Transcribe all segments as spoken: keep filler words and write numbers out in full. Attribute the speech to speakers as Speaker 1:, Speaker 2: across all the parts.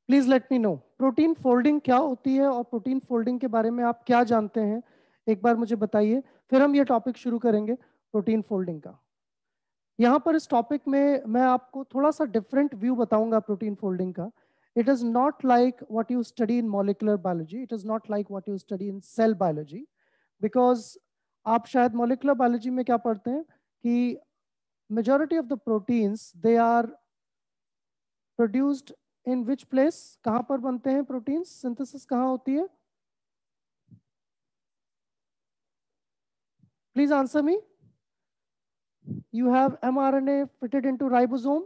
Speaker 1: Please let me know protein folding क्या होती है और प्रोटीन फोल्डिंग के बारे में आप क्या जानते हैं, एक बार मुझे बताइए, फिर हम ये टॉपिक शुरू करेंगे प्रोटीन फोल्डिंग का। यहाँ पर इस टॉपिक में मैं आपको थोड़ा सा डिफरेंट व्यू बताऊंगा प्रोटीन फोल्डिंग का। It is not like what you study in molecular biology, it is not like what you study in cell biology, because आप शायद मॉलिकुलर बायोलॉजी में क्या पढ़ते हैं कि majority of the proteins they are produced in which place, कहाँ पर बनते हैं प्रोटीन्स, सिंथेसिस कहाँ होती है? Please answer me. You have mRNA fitted into ribosome,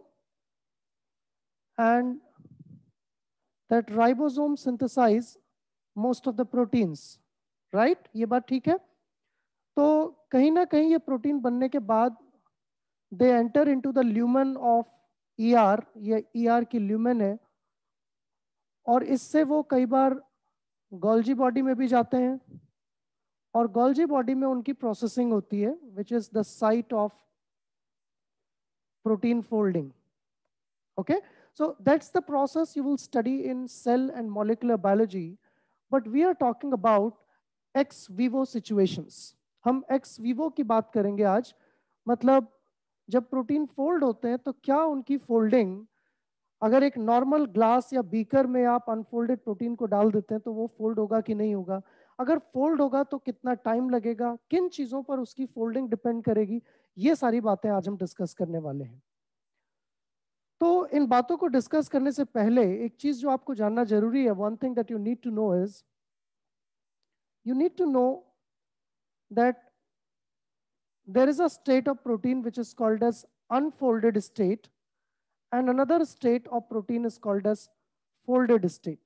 Speaker 1: and that ribosome synthesize most of the proteins, right? ये बात ठीक है? तो कहीं ना कहीं ये प्रोटीन बनने के बाद they enter into the lumen of E R, ये E R की lumen है, और इससे वो कई बार गोल्जी बॉडी में भी जाते हैं, और गोल्जी बॉडी में उनकी प्रोसेसिंग होती है, which is the site of protein folding. Okay, so that's the process you will study in cell and molecular biology, but we are talking about ex vivo situations. हम ex vivo की बात करेंगे आज। मतलब जब protein fold होते हैं तो क्या उनकी फोल्डिंग, अगर एक नॉर्मल ग्लास या बीकर में आप अनफोल्डेड प्रोटीन को डाल देते हैं तो वो फोल्ड होगा कि नहीं होगा, अगर फोल्ड होगा तो कितना टाइम लगेगा, किन चीजों पर उसकी फोल्डिंग डिपेंड करेगी, ये सारी बातें आज हम डिस्कस करने वाले हैं। तो इन बातों को डिस्कस करने से पहले एक चीज जो आपको जानना जरूरी है, one thing that you need to know is you need to know that there is a state of protein which is called as unfolded state, and another state of protein is called as folded state.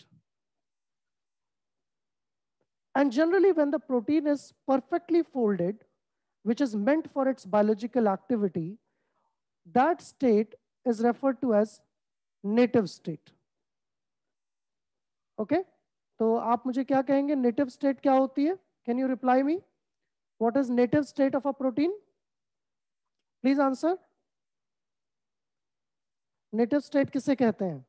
Speaker 1: And generally when the protein is perfectly folded, which is meant for its biological activity, that state is referred to as native state. Okay, तो आप मुझे क्या कहेंगे, native state क्या होती है? Can you reply me, what is native state of a protein? Please answer. Native state किसे कहते हैं?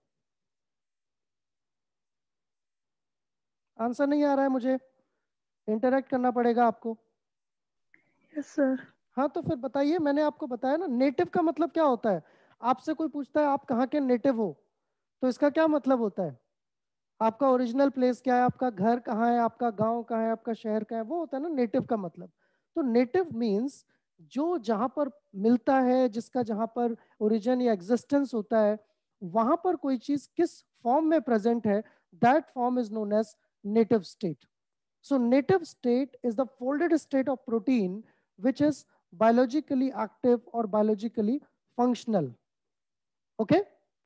Speaker 1: आंसर नहीं आ रहा है मुझे, इंटरेक्ट करना पड़ेगा आपको।
Speaker 2: Yes sir.
Speaker 1: हाँ तो फिर बताइए, मैंने आपको बताया ना, नेटिव का मतलब क्या होता है। आपसे कोई पूछता है आप कहाँ के नेटिव हो, तो इसका क्या मतलब होता है? आपका ओरिजिनल प्लेस क्या है, आपका घर कहाँ है, आपका गांव कहाँ है, आपका शहर कहाँ है, वो होता है ना नेटिव का मतलब। तो नेटिव मीन्स जो जहाँ पर मिलता है, जिसका जहाँ पर ओरिजिन या एग्जिस्टेंस होता है, वहाँ पर कोई चीज किस फॉर्म में प्रेजेंट है, that form is known as native state. So native state is the folded state of protein which is biologically active or biologically functional. Okay?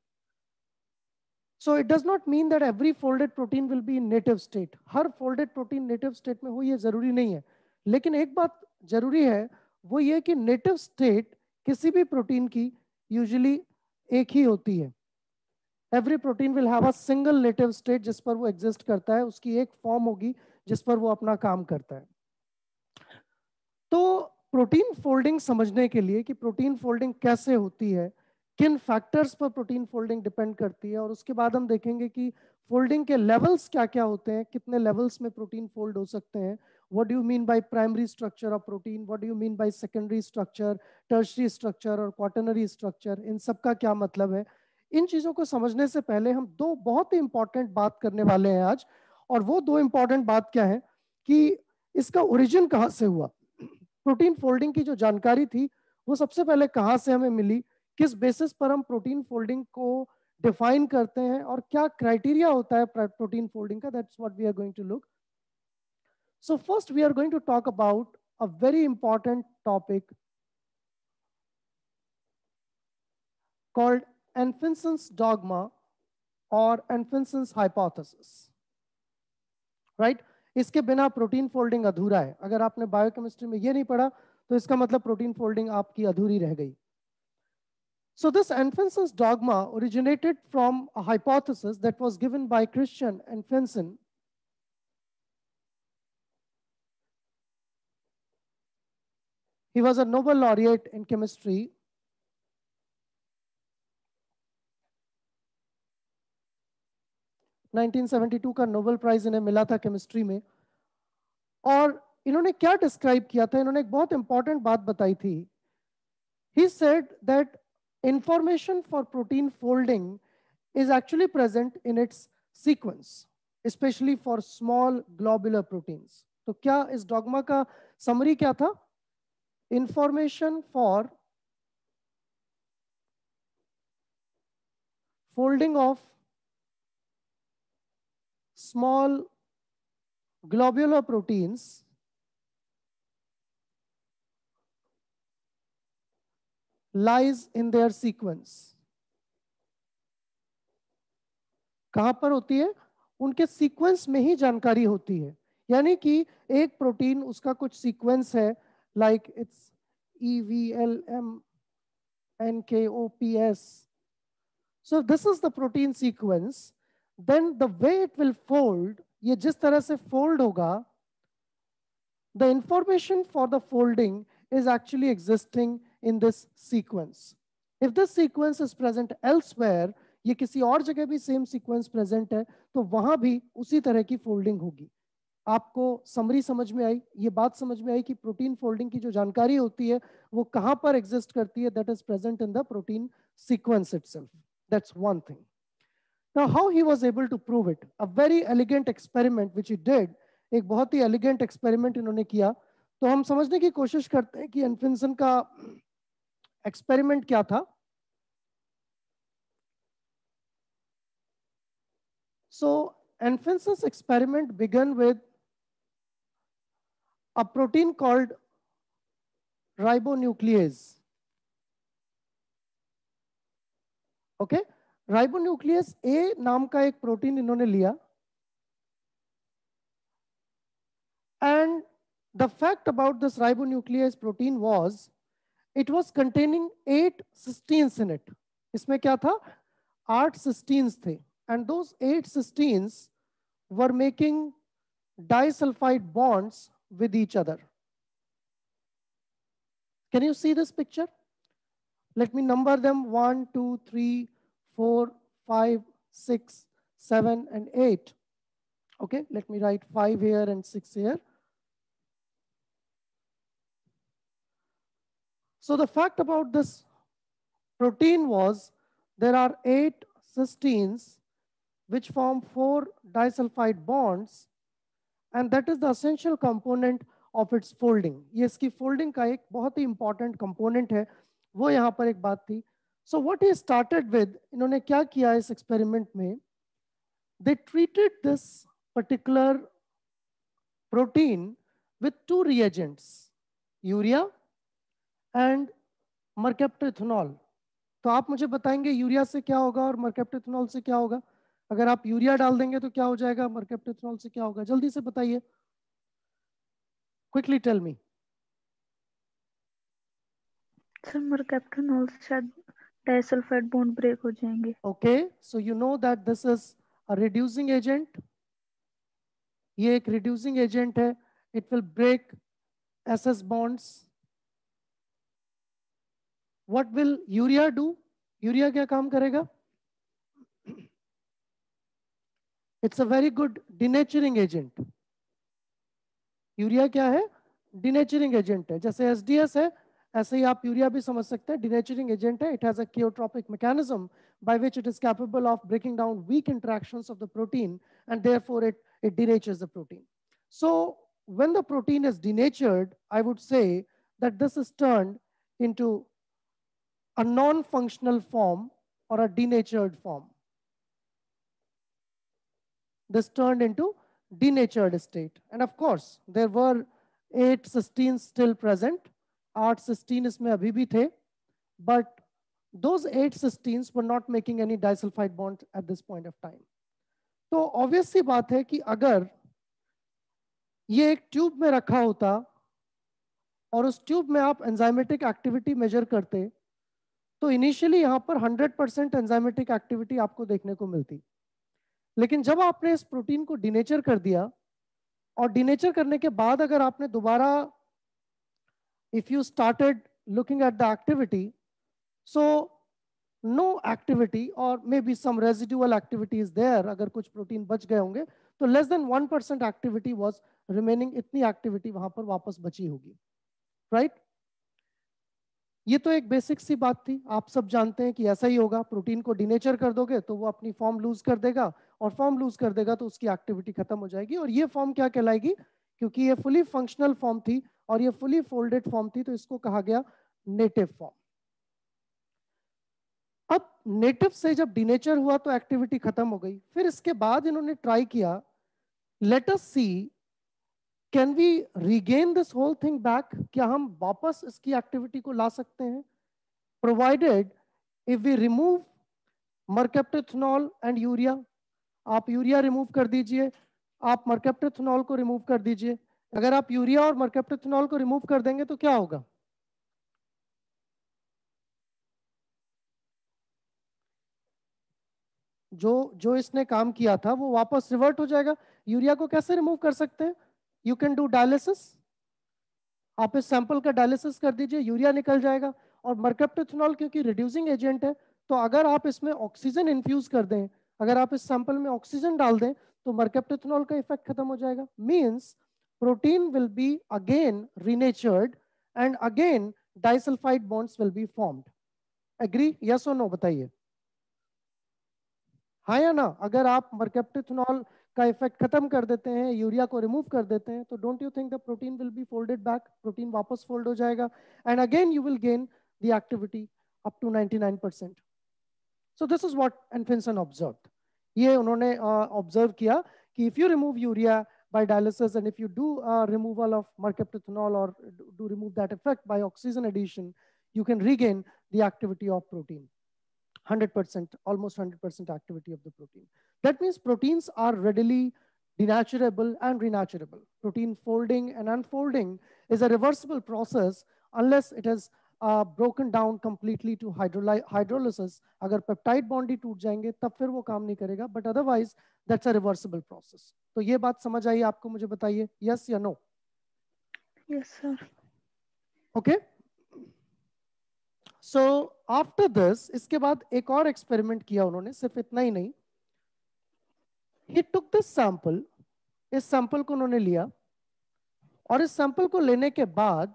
Speaker 1: So it does not mean that every folded protein will be in native state. हर folded protein native state में हो ये जरूरी नहीं है, लेकिन एक बात जरूरी है, वो ये कि native state किसी भी प्रोटीन की यूजुअली एक ही होती है। Every protein will have a single native state जिस पर वो एग्जिस्ट करता है, उसकी एक फॉर्म होगी जिस पर वो अपना काम करता है। तो प्रोटीन फोल्डिंग समझने के लिए कि प्रोटीन फोल्डिंग कैसे होती है, किन फैक्टर्स पर प्रोटीन फोल्डिंग डिपेंड करती है, और उसके बाद हम देखेंगे कि फोल्डिंग के लेवल्स क्या क्या होते हैं, कितने लेवल्स में प्रोटीन फोल्ड हो सकते हैं, what do you mean by primary structure of protein, what do you mean by secondary structure, tertiary structure और क्वाटरनरी स्ट्रक्चर, इन सब का क्या मतलब है। इन चीजों को समझने से पहले हम दो बहुत ही इंपॉर्टेंट बात करने वाले हैं आज, और वो दो इंपॉर्टेंट बात क्या है कि इसका ओरिजिन कहाँ से हुआ। प्रोटीन फोल्डिंग की जो जानकारी थी वो सबसे पहले कहाँ से हमें मिली, किस बेसिस पर हम प्रोटीन फोल्डिंग को डिफाइन करते हैं, और क्या क्राइटेरिया होता है प्रोटीन फोल्डिंग का, that's what we are going to look. So first we are going to talk about a very important topic called Anfinson's dogma or Anfinson's hypothesis. Right? इसके बिना प्रोटीन फोल्डिंग अधूरा है। अगर आपने biochemistry में ये नहीं पढ़ा तो इसका मतलब प्रोटीन फोल्डिंग आपकी अधूरी रह गई। So this Anfinson's dogma originated from a hypothesis that was given by Christian Anfinson. He was a Nobel laureate in chemistry. Nineteen seventy two का नोबेल प्राइज इन्हें मिला था केमिस्ट्री में। और इन्होंने क्या डिस्क्राइब किया था, इन्होंने एक बहुत इंपॉर्टेंट बात बताई थी। He said that information for protein folding is actually present in its sequence, especially for small globular proteins. तो क्या इस डॉगमा का समरी क्या था? Information for folding of small globular proteins lies in their sequence. कहां पर होती है? उनके सीक्वेंस में ही जानकारी होती है। यानी कि एक प्रोटीन उसका कुछ सीक्वेंस है, like it's E V L M N K O P S. So this is the protein sequence. Then the way it will fold, ये जिस तरह से फोल्ड होगा, the information for the folding is actually existing in this sequence. If this sequence is present elsewhere, ये किसी और जगह भी सेम सीक्वेंस प्रेजेंट है, तो वहां भी उसी तरह की फोल्डिंग होगी। आपको समरी समझ में आई? ये बात समझ में आई कि प्रोटीन फोल्डिंग की जो जानकारी होती है वो कहां पर एग्जिस्ट करती है? That is present in the protein sequence itself. That's one thing. Now how he was able to prove it? A very elegant experiment which he did. एक बहुत ही एलिगेंट एक्सपेरिमेंट इन्होंने किया. तो हम समझने की कोशिश करते हैं कि एनफिंसन का एक्सपेरिमेंट क्या था. So Anfinson's experiment began with a protein called ribonuclease. Okay, ribonuclease A नाम का एक प्रोटीन इन्होंने लिया. And the fact about this ribonuclease protein was it was containing eight cysteines in it. इसमें क्या था? आठ cysteines थे. And those eight cysteines were making disulfide bonds with each other. Can you see this picture? Let me number them: one, two, three, four, five, six, seven, and eight. Okay, let me write five here and six here. So the fact about this protein was there are eight cysteines which form four disulfide bonds, and that is the essential component of its folding. ये इसकी folding का एक बहुत ही important component है. वो यहाँ पर एक बात थी. So what he started with, इन्होंने क्या किया इस experiment में? They treated this particular protein with two reagents, urea and mercaptrethanol. तो आप मुझे बताएंगे यूरिया से क्या होगा और मर्केप्टेथनॉल से क्या होगा? अगर आप यूरिया डाल देंगे तो क्या हो जाएगा, मर्केप्टेथनॉल से क्या होगा? जल्दी से बताइए, quickly tell me.
Speaker 2: Sir mercaptoethanol से शायद डाइसल्फाइड बॉन्ड ब्रेक हो जाएंगे.
Speaker 1: Okay, so you know that this is a reducing agent. ये एक रिड्यूसिंग एजेंट है. It will break SS bonds. What will urea do? Urea क्या काम करेगा? It's a very good denaturing agent. Urea क्या है? डिनेचरिंग एजेंट है. जैसे एसडीएस है, ऐसे ही आप यूरिया भी समझ सकते हैं, डिनेचरिंग एजेंट है. It has a chaotropic mechanism by which it is capable of breaking down weak interactions of the protein, and therefore it, it denatures the protein. So when the protein is denatured, I would say that this is turned into a non-functional form or a denatured form. This turned into denatured state. And of course, there were eight cysteines still present. आठ cysteine इसमें अभी भी थे, but those eight cysteines were not making any disulfide bond at this point of time. तो obvious सी बात है कि अगर ये एक ट्यूब में रखा होता और उस ट्यूब में आप एंजाइमेटिक एक्टिविटी मेजर करते, तो इनिशियली यहाँ पर हंड्रेड परसेंट एंजाइमेटिक एक्टिविटी आपको देखने को मिलती. लेकिन जब आपने इस प्रोटीन को डिनेचर कर दिया, और डिनेचर करने के बाद अगर आपने दोबारा, if you started looking at the activity, so no activity और maybe some residual activity is there, अगर कुछ प्रोटीन बच गए होंगे तो less than one percent activity was remaining, इतनी एक्टिविटी वहां पर वापस बची होगी, राइट right? ये तो एक बेसिक सी बात थी, आप सब जानते हैं कि ऐसा ही होगा, प्रोटीन को डिनेचर कर दोगे तो वो अपनी फॉर्म लूज कर देगा, और फॉर्म लूज कर देगा तो उसकी एक्टिविटी खत्म हो जाएगी, और ये फॉर्म क्या कहलाएगी, क्योंकि ये फुली फंक्शनल फॉर्म थी और ये फुली फोल्डेड फॉर्म थी, तो इसको कहा गया नेटिव फॉर्म। अब नेटिव से जब डिनेचर हुआ तो एक्टिविटी खत्म हो गई, फिर इसके बाद इन्होंने ट्राई किया, let us see can we regain this whole thing back, क्या हम वापस इसकी एक्टिविटी को ला सकते हैं, provided if we remove mercaptoethanol and urea. आप यूरिया रिमूव कर दीजिए, आप मरकेप्टाथेनॉल को रिमूव कर दीजिए, अगर आप यूरिया और मरकेप्टाथेनॉल को रिमूव कर देंगे तो क्या होगा, जो जो इसने काम किया था वो वापस रिवर्ट हो जाएगा। यूरिया को कैसे रिमूव कर सकते हैं, यू कैन डू डायलिसिस, आप इस सैंपल का डायलिसिस कर दीजिए, यूरिया निकल जाएगा। और मरकेप्टाथेनॉल क्योंकि रिड्यूसिंग एजेंट है, तो अगर आप इसमें ऑक्सीजन इन्फ्यूज कर दें, अगर आप इस सैंपल में ऑक्सीजन डाल दें तो मरकेप्टाथेनॉल का इफेक्ट खत्म हो जाएगा। Means protein will be again renatured and again disulfide bonds will be formed. Agree, yes और नो बताइए, हाँ या ना। अगर आप मरकेप्टाथेनॉल का इफेक्ट खत्म कर देते हैं, यूरिया को रिमूव कर देते हैं, तो don't you think the protein will be folded back, protein वापस फोल्ड हो जाएगा, and again you will gain the activity up to ninety nine percent. So this is what Anfinsen observed. ये उन्होंने ऑब्जर्व uh, किया कि if you remove urea by dialysis and if you do uh, removal of mercaptithanol or do remove that effect by oxygen addition, you can regain the activity of protein. one hundred percent, almost one hundred percent activity of the protein. That means proteins are readily denaturable and renaturable. Protein folding and unfolding is a reversible process unless it is uh, broken down completely to hydrolysis. अगर peptide bond ही टूट जाएंगे तब फिर वो काम नहीं करेगा, but otherwise that's a reversible process. तो ये बात समझ आई आपको, मुझे बताइए, yes या no?
Speaker 2: Yes, sir.
Speaker 1: Okay. So after this, इसके बाद एक और एक्सपेरिमेंट किया उन्होंने, सिर्फ इतना ही नहीं, he took this sample, इस सैंपल को उन्होंने लिया और इस सैंपल को लेने के बाद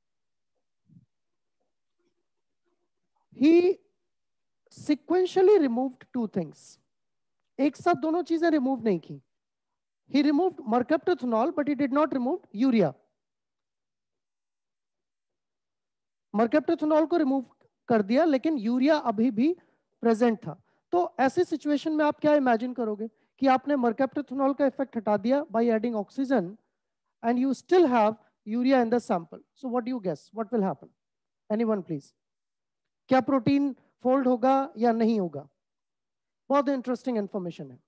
Speaker 1: he sequentially removed two things. एक साथ दोनों चीजें रिमूव नहीं की. He removed mercaptithanol but he did not remove urea. मरकेप्टाथेनॉल को रिमूव कर दिया लेकिन यूरिया अभी भी प्रेजेंट था. तो ऐसी सिचुएशन में आप क्या इमेजिन करोगे कि आपने मरकेप्टाथेनॉल का इफेक्ट हटा दिया by adding oxygen and you still have urea in the sample. So what do you guess? What will happen? Anyone please? क्या प्रोटीन फोल्ड होगा या नहीं होगा? बहुत इंटरेस्टिंग इंफॉर्मेशन है,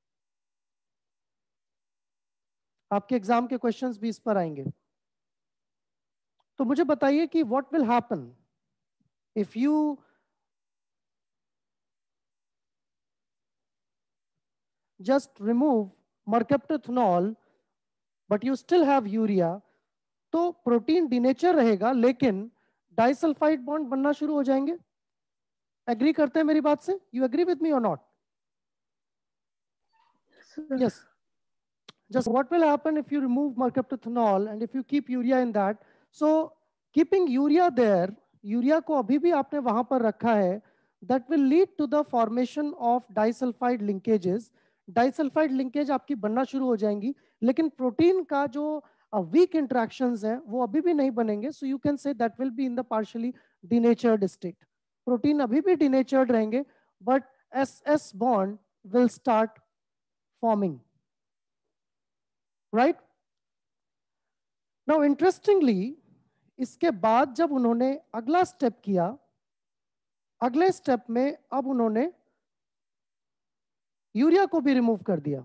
Speaker 1: आपके एग्जाम के क्वेश्चंस भी इस पर आएंगे. तो मुझे बताइए कि what will happen if you just remove mercaptithanol but you still have urea. तो प्रोटीन डिनेचर रहेगा लेकिन डाइसल्फाइड बॉन्ड बनना शुरू हो जाएंगे. एग्री करते हैं मेरी बात से? यू एग्री विद मी और not? Yes. Just what will happen if you remove mercaptithanol and if you keep urea in that? So keeping urea there, urea को अभी भी आपने वहां पर रखा है, that will lead to the formation of disulfide linkages. Disulfide linkage आपकी बनना शुरू हो जाएंगी लेकिन प्रोटीन का जो वीक इंटरेक्शंस हैं वो अभी भी नहीं बनेंगे. सो यू कैन से that will be in the partially denatured state. Protein अभी भी डिनेचर्ड रहेंगे but S S bond will start forming. Right now interestingly इसके बाद जब उन्होंने अगला स्टेप किया, अगले स्टेप में अब उन्होंने यूरिया को भी रिमूव कर दिया.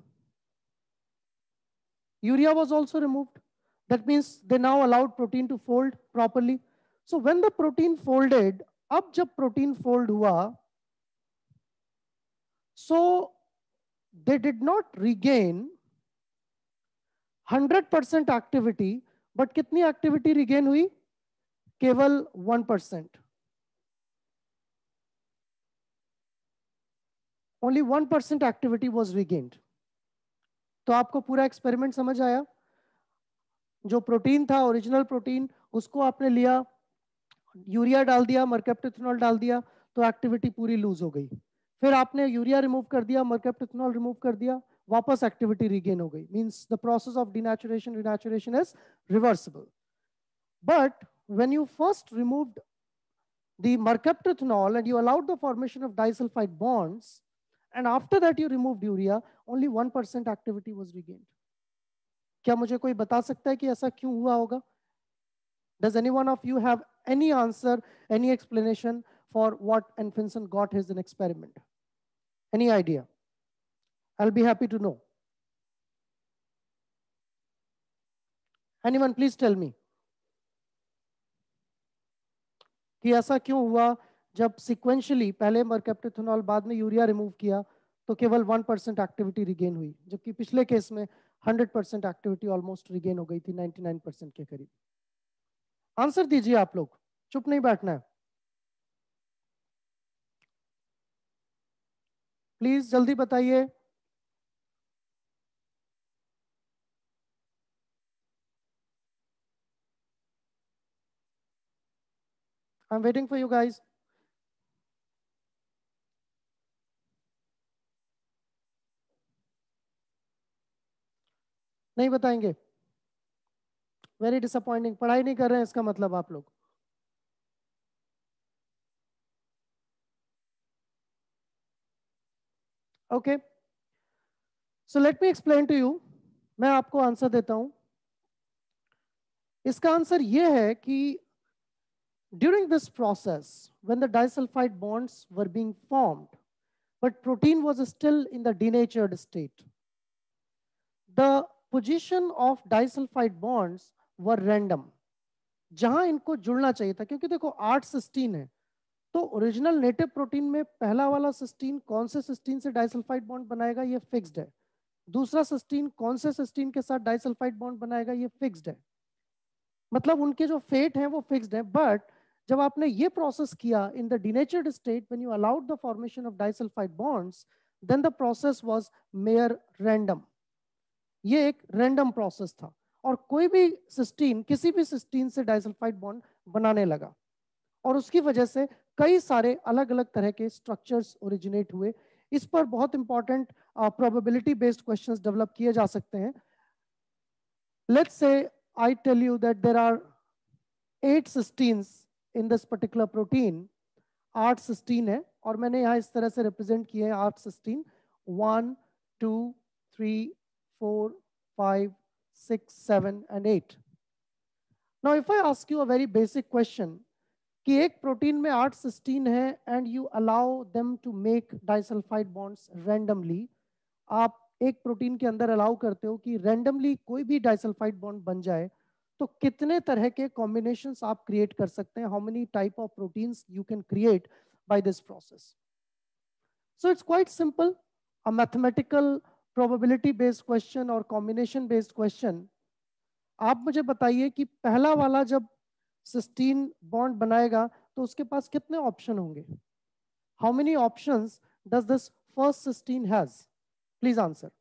Speaker 1: Urea was also removed. That means they now allowed protein to fold properly. So when the protein folded, अब जब protein fold हुआ, so they did not regain one hundred percent activity, but कितनी activity regain हुई? केवल one percent. only one percent activity was regained. तो आपको पूरा experiment समझ आया? जो प्रोटीन था, ओरिजिनल प्रोटीन, उसको आपने लिया, यूरिया डाल दिया, मरकैप्टोथेनॉल डाल दिया, तो एक्टिविटी पूरी लूज हो गई। फिर आपने यूरिया रिमूव कर दिया, मरकैप्टोथेनॉल रिमूव कर दिया, वापस एक्टिविटी रिगेन हो गई। Means the process of denaturation renaturation is reversible. But when you first removed the mercaptothenol and you allowed the formation of disulfide bonds, and after that you removed urea, only one percent activity was regained. क्या मुझे कोई बता सकता है कि ऐसा क्यों हुआ होगा? Does any one of you have any answer, any explanation for what Anfinsen got his an experiment? Any idea? I'll be happy to know. Anyone, please tell me. कि ऐसा क्यों हुआ जब सीक्वेंशियली पहले मरकैप्टोथेनॉल बाद में यूरिया रिमूव किया तो केवल वन परसेंट एक्टिविटी रिगेन हुई, जबकि पिछले केस में hundred percent activity almost regain हो गई थी, नाइंटी नाइन परसेंट के करीब। आंसर दीजिए आप लोग, चुप नहीं बैठना है, प्लीज जल्दी बताइए। I am waiting for you guys. नहीं बताएंगे? Very disappointing. पढ़ाई नहीं कर रहे हैं इसका मतलब आप लोग। Okay, so let me explain to you. मैं आपको आंसर देता हूं। इसका आंसर यह है कि during this process, when the disulfide bonds were being formed, but protein was still in the denatured state, the position of disulfide bonds were random. जहां इनको जुड़ना चाहिए था, क्योंकि देखो आठ सिस्टीन है, तो ओरिजिनल नेटिव प्रोटीन में पहला वाला सिस्टीन कौन से सिस्टीन से डाइसल्फाइड बॉन्ड बनाएगा ये फिक्स्ड है, दूसरा सिस्टीन कौन से सिस्टीन के साथ डाइसल्फाइड बॉन्ड बनाएगा ये फिक्स्ड है, मतलब उनके जो फेट हैं वो फिक्स्ड है। बट जब आपने ये प्रोसेस किया in the denatured state, when you allowed the formation of disulfide bonds, then the process was mere random. ये एक रैंडम प्रोसेस था और कोई भी सिस्टीन किसी भी सिस्टीन से डाइसल्फाइड बॉन्ड बनाने लगा और उसकी वजह से कई सारे अलग अलग तरह के स्ट्रक्चर्स ओरिजिनेट हुए। इस पर बहुत important probability based questions develop किए जा सकते हैं। Let's say I tell you that there are eight cysteines in this particular protein. आठ सिस्टीन है और मैंने यहाँ इस तरह से रिप्रेजेंट किए हैं आठ cysteine, one two three four five six seven and eight. Now if I ask you a very basic question कि एक प्रोटीन में आठ सिस्टीन है and you allow them to make disulfide bonds randomly, आप एक प्रोटीन के अंदर allow करते हो कि रैंडमली कोई भी डाइसल्फाइड बॉन्ड बन जाए, तो कितने तरह के कॉम्बिनेशंस आप क्रिएट कर सकते हैं? How many type of proteins you can create by this process? So it's quite simple, a mathematical probability based question और कॉम्बिनेशन बेस्ड क्वेश्चन। आप मुझे बताइए कि पहला वाला जब सिस्टीन बॉन्ड बनाएगा तो उसके पास कितने ऑप्शन होंगे? How many options does this first cysteine has? Please answer.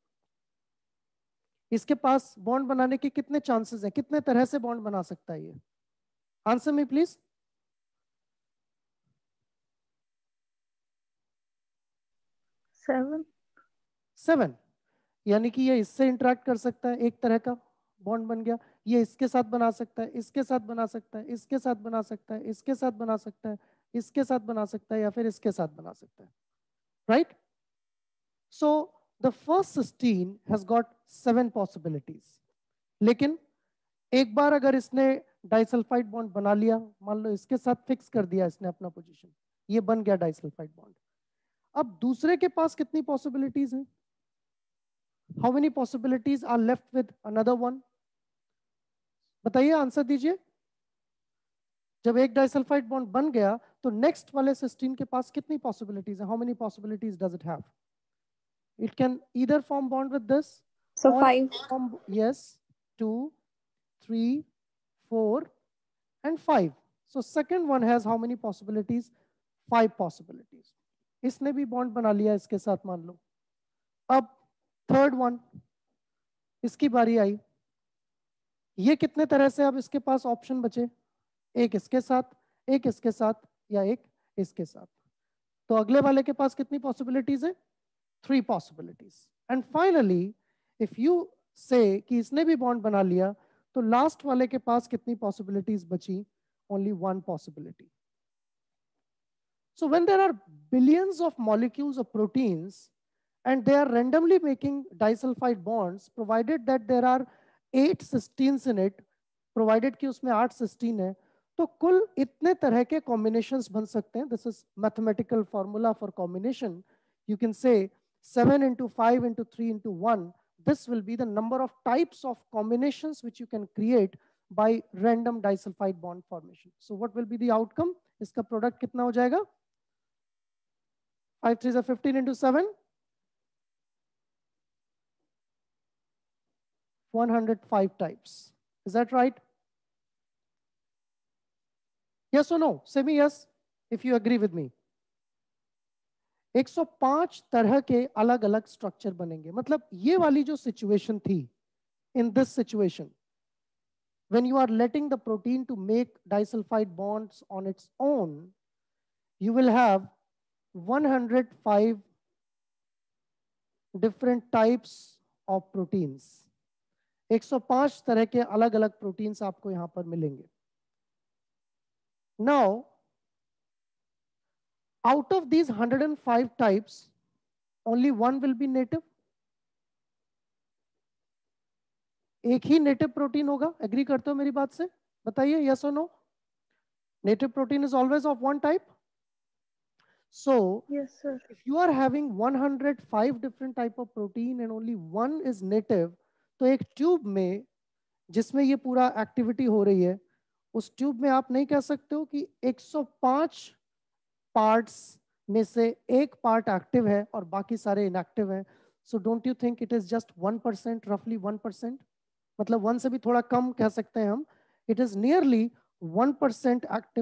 Speaker 1: इसके पास बॉन्ड बनाने के कितने चांसेस हैं? कितने तरह से बॉन्ड बना सकता है ये? Answer me please.
Speaker 2: Seven.
Speaker 1: Seven. यानी कि ये इससे इंटरेक्ट कर सकता है, एक तरह का बॉन्ड बन गया। ये इसके साथ बना सकता है, इसके साथ बना सकता है, इसके साथ बना सकता है, इसके साथ बना सकता है, इसके साथ बना सकता है, या फिर इसके साथ बना सकता है, right? So the first cysteine has got seven possibilities. लेकिन एक बार अगर इसने डाइसल्फाइड बॉन्ड बना लिया, मान लो इसके साथ फिक्स कर दिया इसने अपना पोजीशन, ये बन गया डाइसल्फाइड बॉन्ड। अब दूसरे के पास कितनी पॉसिबिलिटीज हैं? How many possibilities are left with another one? बताइए, आंसर दीजिए। जब एक डाइसल्फाइड बॉन्ड बन गया तो नेक्स्ट वाले सिस्टीन के पास कितनी पॉसिबिलिटीज है? How many possibilities does it have? It can either form bond with this
Speaker 2: So
Speaker 1: और
Speaker 2: five.
Speaker 1: Form, yes, two, three, four and five. So second one has how many possibilities? Five possibilities. इसने भी bond बना लिया इसके साथ मान लो। अब third one, इसकी बारी आई। ये कितने तरह से अब इसके पास ऑप्शन बचे, एक इसके साथ, एक इसके साथ, या एक इसके साथ। तो अगले वाले के पास कितनी पॉसिबिलिटीज है, three possibilities. And finally if you say कि इसने भी बॉन्ड बना लिया, तो लास्ट वाले के पास कितनी पॉसिबिलिटीज बची, only one possibility. So when there are billions of molecules of proteins and they are randomly making disulfide bonds, provided that there are eight cysteines in it, provided कि उसमें आठ cysteine है, तो कुल इतने तरह के combinations बन सकते हैं. This is mathematical formula for combination. You can say seven into five into three into one. This will be the number of types of combinations which you can create by random disulfide bond formation. So what will be the outcome? इसका product कितना हो जाएगा? five threes are fifteen into seven. one hundred five types. Is that right? Yes or no? Say me yes if you agree with me. one hundred five तरह के अलग अलग structure बनेंगे. मतलब ये वाली जो सिचुएशन थी, in this situation, when you are letting the protein to make disulfide bonds on its own, you will have one hundred five different types of proteins. one hundred five तरह के अलग अलग प्रोटीन्स आपको यहां पर मिलेंगे. Now, out of these one hundred five types, only one will be native. एक ही नेटिव प्रोटीन होगा. एग्री करते हो मेरी बात से? बताइए yes or no. Native protein is always of one type. So,
Speaker 2: yes sir.
Speaker 1: if you are having one hundred five different type of protein and only one is native, तो एक tube में जिसमें ये पूरा एक्टिविटी हो रही है, उस ट्यूब में आप नहीं कह सकते हो कि one hundred five पार्ट्स में से एक पार्ट एक्टिव है और बाकी सारे इनएक्टिव हैं. So don't you think it is just one percent, रफली वन परसेंट, मतलब वन से भी थोड़ा कम कह सकते हैं हम. It is nearly one percent active,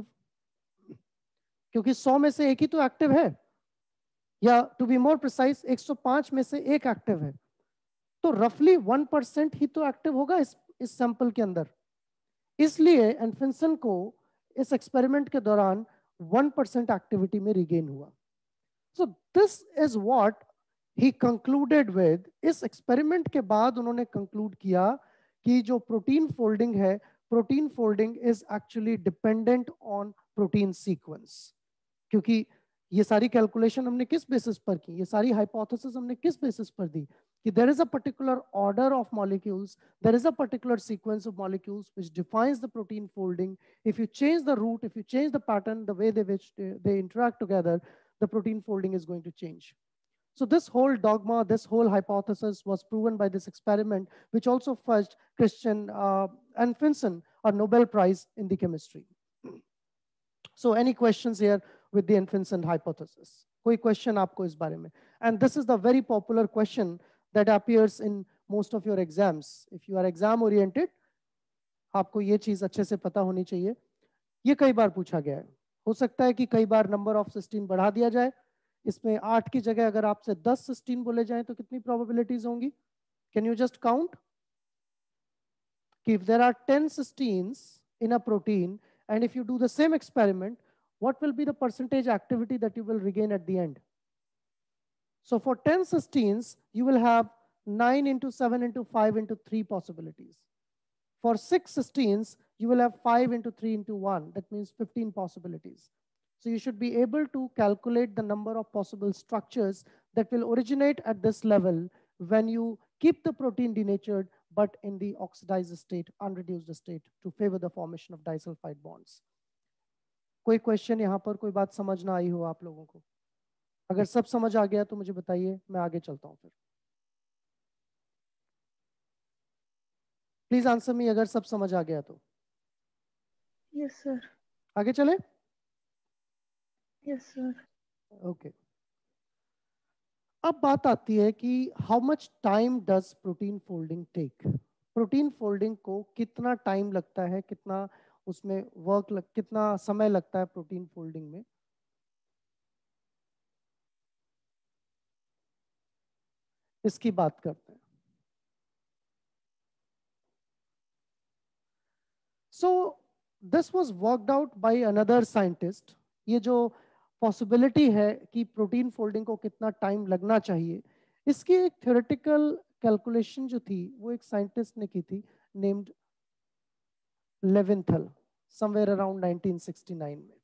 Speaker 1: क्योंकि सौ में से एक ही तो एक्टिव है, या टू बी मोर प्रिसाइज एक सौ पाँच में से एक एक्टिव है. तो रफली वन परसेंट ही तो एक्टिव होगा इस इस सैंपल के अंदर. इसलिए एनफिंसन को इस एक्सपेरिमेंट के दौरान वन परसेंट एक्टिविटी में रिगेन हुआ. So this is what he concluded with. इस एक्सपेरिमेंट के बाद उन्होंने कंक्लूड किया कि जो प्रोटीन फोल्डिंग है, protein folding is actually dependent on protein sequence. क्योंकि ये सारी कैलकुलेशन हमने किस बेसिस पर की, ये सारी हाइपोथेसिस हमने किस बेसिस पर दी कि there is a particular order of molecules, there is a particular sequence of molecules which defines the protein folding. If you change the route, if you change the pattern, the way they which they, they interact together, the protein folding is going to change. So this whole dogma, this whole hypothesis was proven by this experiment, which also fetched Christian uh, and Finson a Nobel Prize in the chemistry. So any questions here with the Finson hypothesis? कोई question आपको इस बारे में? And this is the very popular question that appears in most of your exams. If you are exam oriented, आपको ये चीज अच्छे से पता होनी चाहिए. ये कई बार पूछा गया है. हो सकता है कि कई बार नंबर ऑफ सिस्टीन बढ़ा दिया जाए. इसमें आठ की जगह अगर आपसे दस सिस्टीन बोले जाएं तो कितनी प्रोबेबिलिटीज होंगी? Can you just count? If there are ten cysteines in a protein, and if you do the same experiment, what will be the percentage activity that you will regain at the end? So for ten cysteines, you will have nine into seven into five into three possibilities. For six cysteines, you will have five into three into one. That means fifteen possibilities. So you should be able to calculate the number of possible structures that will originate at this level when you keep the protein denatured, but in the oxidized state, unreduced state, to favor the formation of disulfide bonds. कोई question यहाँ पर, कोई बात समझ ना आई हो आप लोगों को? अगर सब समझ आ गया तो मुझे बताइए, मैं आगे चलता हूँ फिर. प्लीज आंसर मी अगर सब समझ आ गया तो.
Speaker 2: Yes sir.
Speaker 1: आगे चले?
Speaker 2: Yes sir.
Speaker 1: ओके. अब बात आती है कि how much time does protein folding take. Protein folding को कितना टाइम लगता है, कितना उसमें वर्क लग, कितना समय लगता है प्रोटीन फोल्डिंग में? इसकी बात करते हैं। So this was worked out by another scientist. ये जो पॉसिबिलिटी है कि प्रोटीन फोल्डिंग को कितना टाइम लगना चाहिए, इसकी एक थ्योरेटिकल कैलकुलेशन जो थी वो एक साइंटिस्ट ने की थी named Levinthal, somewhere around nineteen sixty nine में।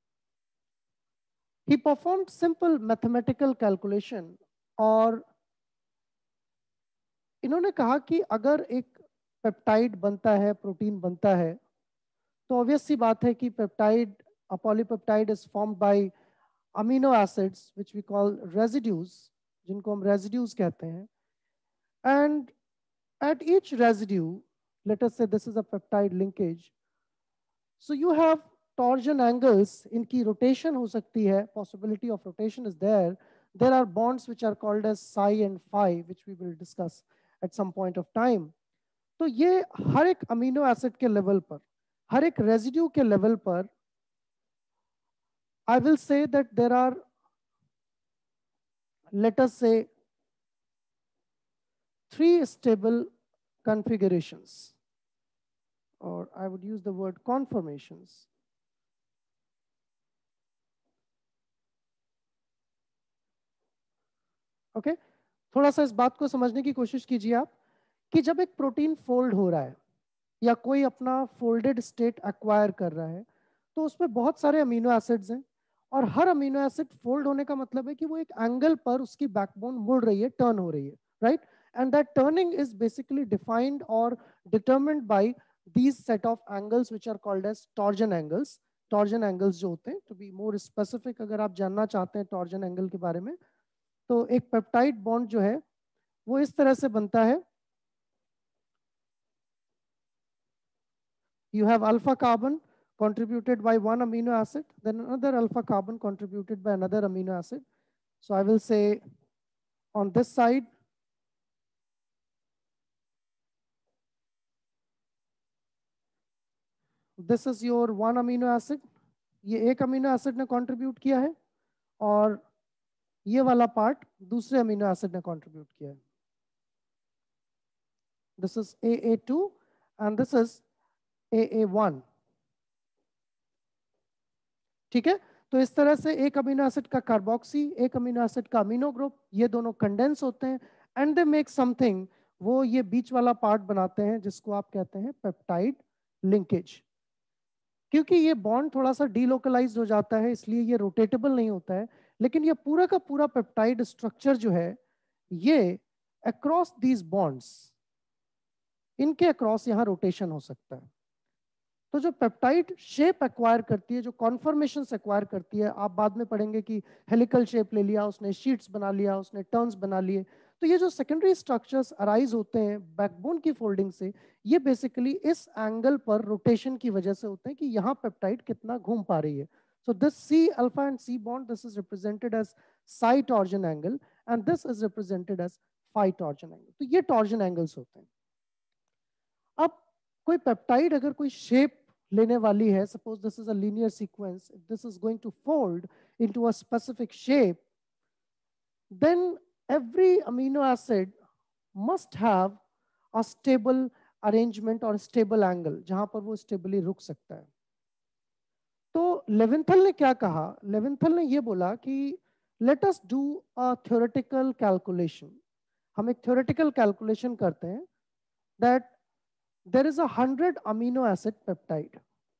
Speaker 1: He performed simple mathematical calculation और इन्होंने कहा कि अगर एक पेप्टाइड बनता है, प्रोटीन बनता है, तो ऑब्वियस सी बात है कि peptide, a polypeptide is formed by amino acids which we call residues, जिनको हम रेजिड्यूज कहते हैं। And at each residue, let us say this is a peptide linkage, so you have torsion angles, इनकी rotation हो सकती है, possibility of rotation is there. There are bonds which are called as psi and phi, which we will discuss at some point of time. तो ये हर एक amino acid के level पर, हर एक रेजिड्यू के लेवल पर, I will say that there are, let us say, three stable configurations, or I would use the word conformations. Okay okay? थोड़ा सा इस बात को समझने की कोशिश कीजिए आप कि जब एक प्रोटीन फोल्ड हो रहा है या कोई अपना फोल्डेड स्टेट एक्वायर कर रहा है, तो उसमें बहुत सारे अमीनो एसिड्स हैं और हर अमीनो एसिड फोल्ड होने का मतलब है कि वो एक एंगल पर उसकी बैकबोन मुड़ रही है, टर्न हो रही है, right? And that turning is basically defined और determined by these set of angles which are called as torsion angles. Torsion angles जो होते हैं, टू बी मोर स्पेसिफिक, अगर आप जानना चाहते हैं टॉर्जन एंगल के बारे में, तो एक पेप्टाइड बॉन्ड जो है वो इस तरह से बनता है। You have alpha carbon contributed by one amino acid, then another alpha carbon contributed by another amino acid. So I will say on this side, this is your one amino acid. ये एक amino acid ने contribute किया है और ये वाला part दूसरे amino acid ने contribute किया है. This is A A two and this is A A one. ठीक है, तो इस तरह से एक अमीनो एसिड का कार्बोक्सी, एक अमीनो एसिड का अमीनो ग्रुप, ये दोनों कंडेंस होते हैं एंड दे मेक समथिंग, वो ये बीच वाला पार्ट बनाते हैं जिसको आप कहते हैं पेप्टाइड लिंकेज। क्योंकि ये बॉन्ड थोड़ा सा डीलोकलाइज्ड हो जाता है इसलिए ये रोटेटेबल नहीं होता है, लेकिन ये पूरा का पूरा पेप्टाइड स्ट्रक्चर जो है ये अक्रॉस दीज बॉन्ड्स, इनके अक्रॉस यहाँ रोटेशन हो सकता है। तो जो पेप्टाइड शेप एक्वायर करती है, जो कॉन्फॉर्मेशन एक्वायर करती है, आप बाद में पढ़ेंगे कि हेलिकल शेप ले लिया उसने, शीट्स बना लिया उसने, टर्न्स बना लिए, तो ये जो सेकेंडरी स्ट्रक्चर्स अराइज होते हैं बैकबोन की फोल्डिंग से, ये बेसिकली इस एंगल पर रोटेशन की वजह से होते हैं कि यहाँ पेप्टाइड कितना घूम पा रही है। So this C alpha and C bond, this is represented as psi torsion angle and this is represented as phi torsion angle. तो ये torsion angles होते हैं। अब कोई पेप्टाइड अगर कोई शेप लेने वाली है, suppose this is a linear sequence, if this is going to fold into a specific shape, then every amino acid must have a stable arrangement or stable angle जहां पर वो स्टेबली रुक सकता है। तो लेविंथल ने क्या कहा? लेविंथल ने ये बोला कि let us do a theoretical calculation. हम एक थ्योरेटिकल कैलकुलेशन करते हैं that there is a hundred amino acid peptide.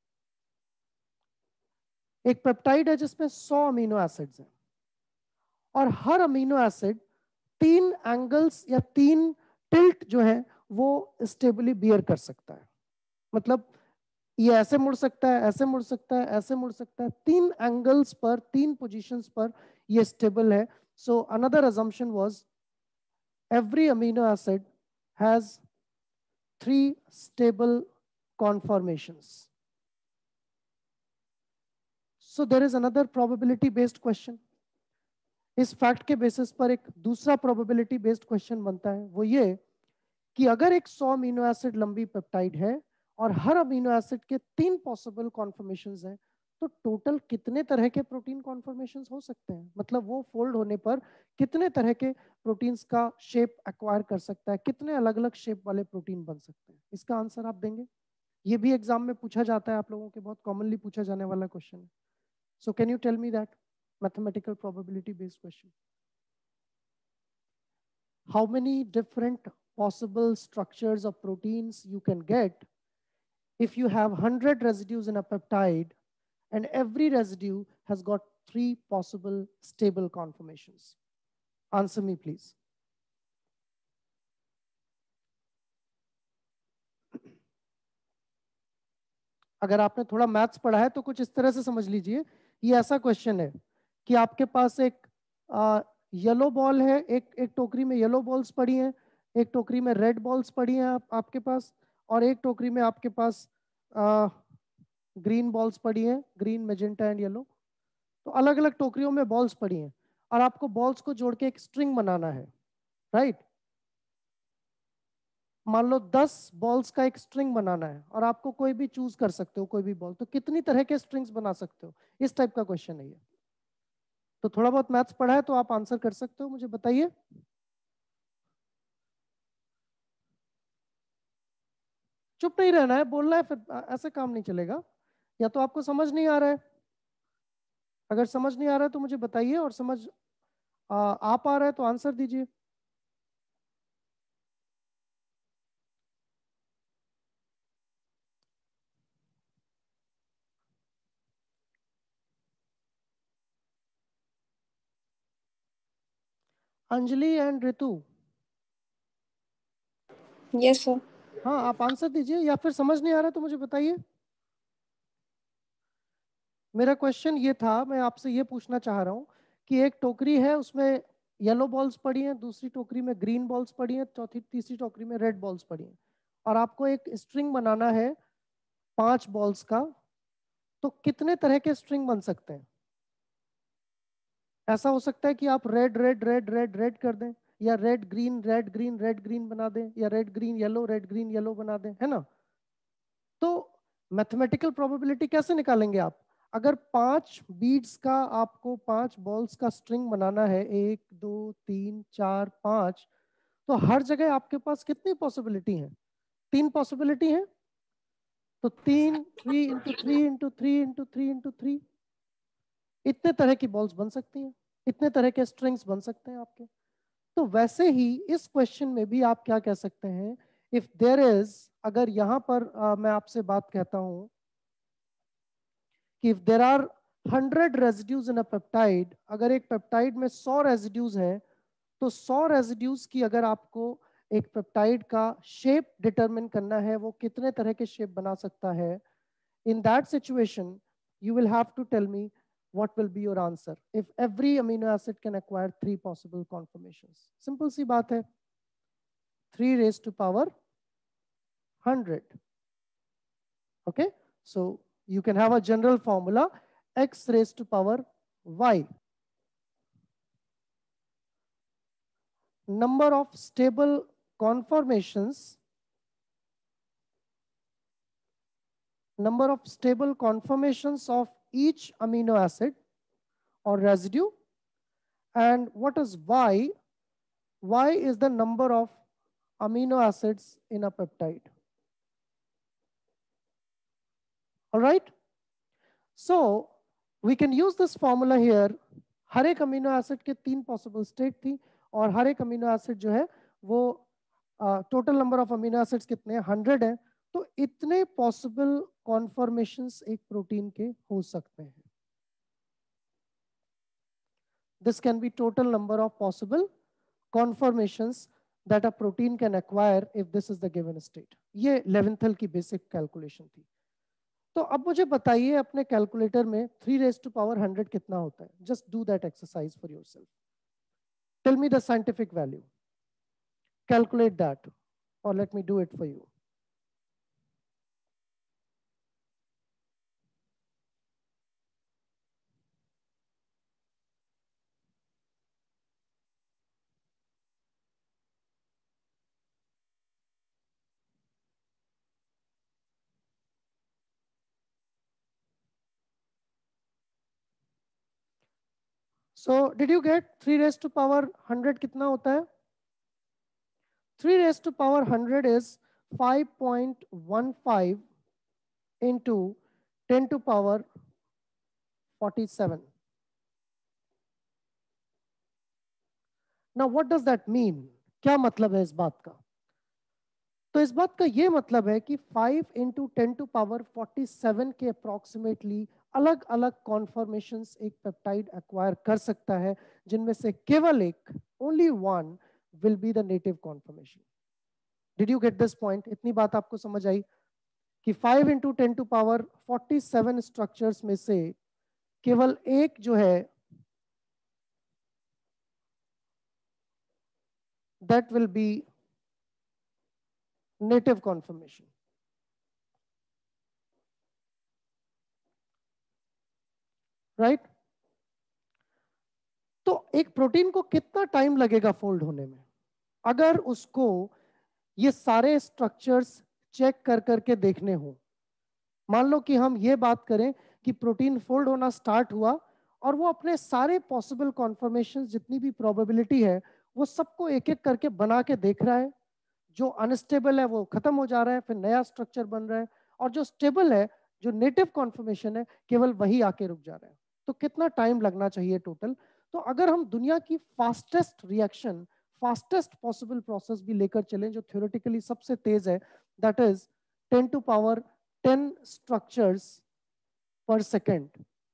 Speaker 1: एक पेप्टाइड है जिसमें सौ अमीनो एसिड्स हैं और हर अमीनो एसिड तीन एंगल्स या तीन टिल्ट जो है वो स्टेबली बियर कर सकता है। मतलब ये ऐसे मुड़ सकता है, ऐसे मुड़ सकता है, ऐसे मुड़ सकता है, तीन एंगल्स पर, तीन पोजीशंस पर ये स्टेबल है। So another assumption was every amino acid has three stable conformations. So there is another probability based question. इस फैक्ट के बेसिस पर एक दूसरा प्रोबेबिलिटी बेस्ड क्वेश्चन बनता है, वो ये कि अगर एक सौ अमीनो एसिड लंबी पेप्टाइड है और हर अमीनो एसिड के तीन पॉसिबल कॉन्फॉर्मेशंस हैं, तो टोटल कितने तरह के प्रोटीन कॉन्फॉर्मेशंस हो सकते हैं, मतलब वो फोल्ड होने पर कितने तरह के प्रोटीन्स का शेप एक्वायर कर सकता है, कितने अलग अलग शेप वाले प्रोटीन बन सकते हैं, इसका आंसर आप देंगे। ये भी एग्जाम में पूछा जाता है, आप लोगों के बहुत कॉमनली पूछा जाने वाला क्वेश्चन है। So can you tell me that mathematical probability based question, how many different possible structures of proteins you can get if you have one hundred residues in a peptide and every residue has got three possible stable conformations? Answer me, please. अगर आपने थोड़ा maths पढ़ा है तो कुछ इस तरह से समझ लीजिए, ये ऐसा क्वेश्चन है कि आपके पास एक येलो बॉल है, एक एक टोकरी में येलो बॉल्स पड़ी हैं, एक टोकरी में रेड बॉल्स पड़ी हैं आप, आपके पास, और एक टोकरी में आपके पास ग्रीन बॉल्स पड़ी हैं, ग्रीन मैजेंटा एंड येलो। तो अलग अलग टोकरियों में बॉल्स पड़ी हैं और आपको बॉल्स को जोड़ के एक स्ट्रिंग बनाना है, राइट? मान लो दस बॉल्स का एक स्ट्रिंग बनाना है और आपको कोई भी चूज कर सकते हो, कोई भी बॉल, तो कितनी तरह के स्ट्रिंग्स बना सकते हो? इस टाइप का क्वेश्चन है ये। तो थोड़ा बहुत मैथ्स पढ़ा है तो आप आंसर कर सकते हो, मुझे बताइए। चुप नहीं रहना है, बोलना है, फिर ऐसे काम नहीं चलेगा। या तो आपको समझ नहीं आ रहा है, अगर समझ नहीं आ रहा है तो मुझे बताइए, और समझ आ, आ पा रहा है तो आंसर दीजिए। Anjali and Ritu,
Speaker 3: yes sir.
Speaker 1: हाँ आप आंसर दीजिए, या फिर समझ नहीं आ रहा तो मुझे बताइए। मेरा क्वेश्चन ये था, मैं आपसे ये पूछना चाह रहा हूँ कि एक टोकरी है, उसमें येलो बॉल्स पड़ी हैं, दूसरी टोकरी में ग्रीन बॉल्स पड़ी हैं, चौथी तीसरी टोकरी में रेड बॉल्स पड़ी हैं, और आपको एक स्ट्रिंग बनाना है पांच बॉल्स का, तो कितने तरह के स्ट्रिंग बन सकते हैं? ऐसा हो सकता है कि आप red red red red red कर दें, या red green red green red green बना दें, या red green yellow red green yellow बना दें, है ना? तो मैथमेटिकल प्रोबेबिलिटी कैसे निकालेंगे आप? अगर पांच बीड्स का, आपको पांच बॉल्स का स्ट्रिंग बनाना है, एक दो तीन चार पांच, तो हर जगह आपके पास कितनी पॉसिबिलिटी है? तीन पॉसिबिलिटी है। तो तीन, three into three into three into three into three, इतने तरह की बॉल्स बन सकती हैं, इतने तरह के स्ट्रिंग्स बन सकते हैं आपके। तो वैसे ही इस क्वेश्चन में भी आप क्या कह सकते हैं, इफ देयर इज, अगर यहां पर आ, मैं आपसे बात कहता हूं कि if there are hundred residues in a peptide, अगर एक पेप्टाइड में सौ रेजिड्यूज हैं, तो सौ रेजिड्यूज की अगर आपको एक पेप्टाइड का शेप डिटरमिन करना है, वो कितने तरह के शेप बना सकता है, in that situation you will have to tell me what will be your answer if every amino acid can acquire three possible conformations. Simple सी बात है, three raised to power one hundred. Okay, so you can have a general formula, x raised to power y, number of stable conformations, number of stable conformations of each amino acid or residue, and what is y? Y is the number of amino acids in a peptide. All right, so we can use this formula here. हर एक amino acid के तीन possible state थी, और हर एक amino acid जो है वो total number of amino acids कितने हैं, हंड्रेड है। तो इतने पॉसिबल कॉन्फॉर्मेशंस एक प्रोटीन के हो सकते हैं। This can be total number of possible conformations that a protein can acquire if this is the given state. ये लेवेंथल की बेसिक कैलकुलेशन थी। तो अब मुझे बताइए अपने कैलकुलेटर में three raise to power hundred कितना होता है? Just do that exercise for yourself, tell me the scientific value, calculate that, और let me do it for you. So did you get three raise to power hundred कितना होता है? Three raise to power hundred is five point one five into ten to power forty-seven. Now what does that mean? क्या मतलब है इस बात का? तो इस बात का ये मतलब है कि five into ten to power forty-seven के अप्रोक्सीमेटली अलग अलग कॉन्फॉर्मेशंस एक पेप्टाइड एक्वायर कर सकता है, जिनमें से केवल एक, only one, will be the native conformation. Did you get this point? इतनी बात आपको समझ आई कि five into ten to power forty seven structures में से केवल एक जो है that will be native conformation. Right? तो एक प्रोटीन को कितना टाइम लगेगा फोल्ड होने में? अगर उसको ये सारे स्ट्रक्चर्स चेक कर करके देखने हो. मान लो कि हम ये बात करें कि प्रोटीन फोल्ड होना स्टार्ट हुआ और वो अपने सारे पॉसिबल कॉन्फर्मेशन, जितनी भी प्रोबेबिलिटी है, वो सबको एक एक करके बना के देख रहा है. जो अनस्टेबल है वो खत्म हो जा रहा है, फिर नया स्ट्रक्चर बन रहा है, और जो स्टेबल है, जो नेटिव कॉन्फर्मेशन है, केवल वही आके रुक जा रहा है. तो कितना टाइम लगना चाहिए टोटल? तो अगर हम दुनिया की fastest reaction, fastest possible process भी लेकर चलें, जो थ्योरेटिकली सबसे तेज है, that is ten to power ten structures पर सेकेंड.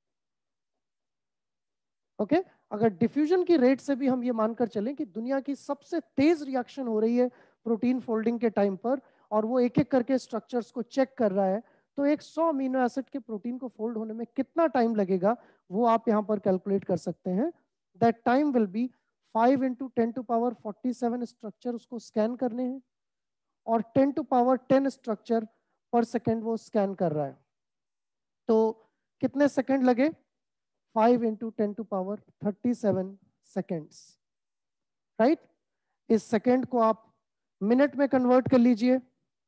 Speaker 1: Okay okay? अगर डिफ्यूजन की रेट से भी हम ये मानकर चलें कि दुनिया की सबसे तेज रिएक्शन हो रही है प्रोटीन फोल्डिंग के टाइम पर, और वो एक एक करके स्ट्रक्चर्स को चेक कर रहा है, तो एक सौ अमीनो एसिड के प्रोटीन को फोल्ड होने में कितना टाइम लगेगा वो आप यहां पर कैलकुलेट कर सकते हैं. That time will be five into ten to power forty seven structure उसको स्कैन करने हैं, और ten to power ten structure पर सेकेंड वो स्कैन कर रहा है. तो कितने सेकेंड लगे? Five into ten to power thirty seven seconds. Right? इस सेकेंड को आप मिनट में कन्वर्ट कर लीजिए,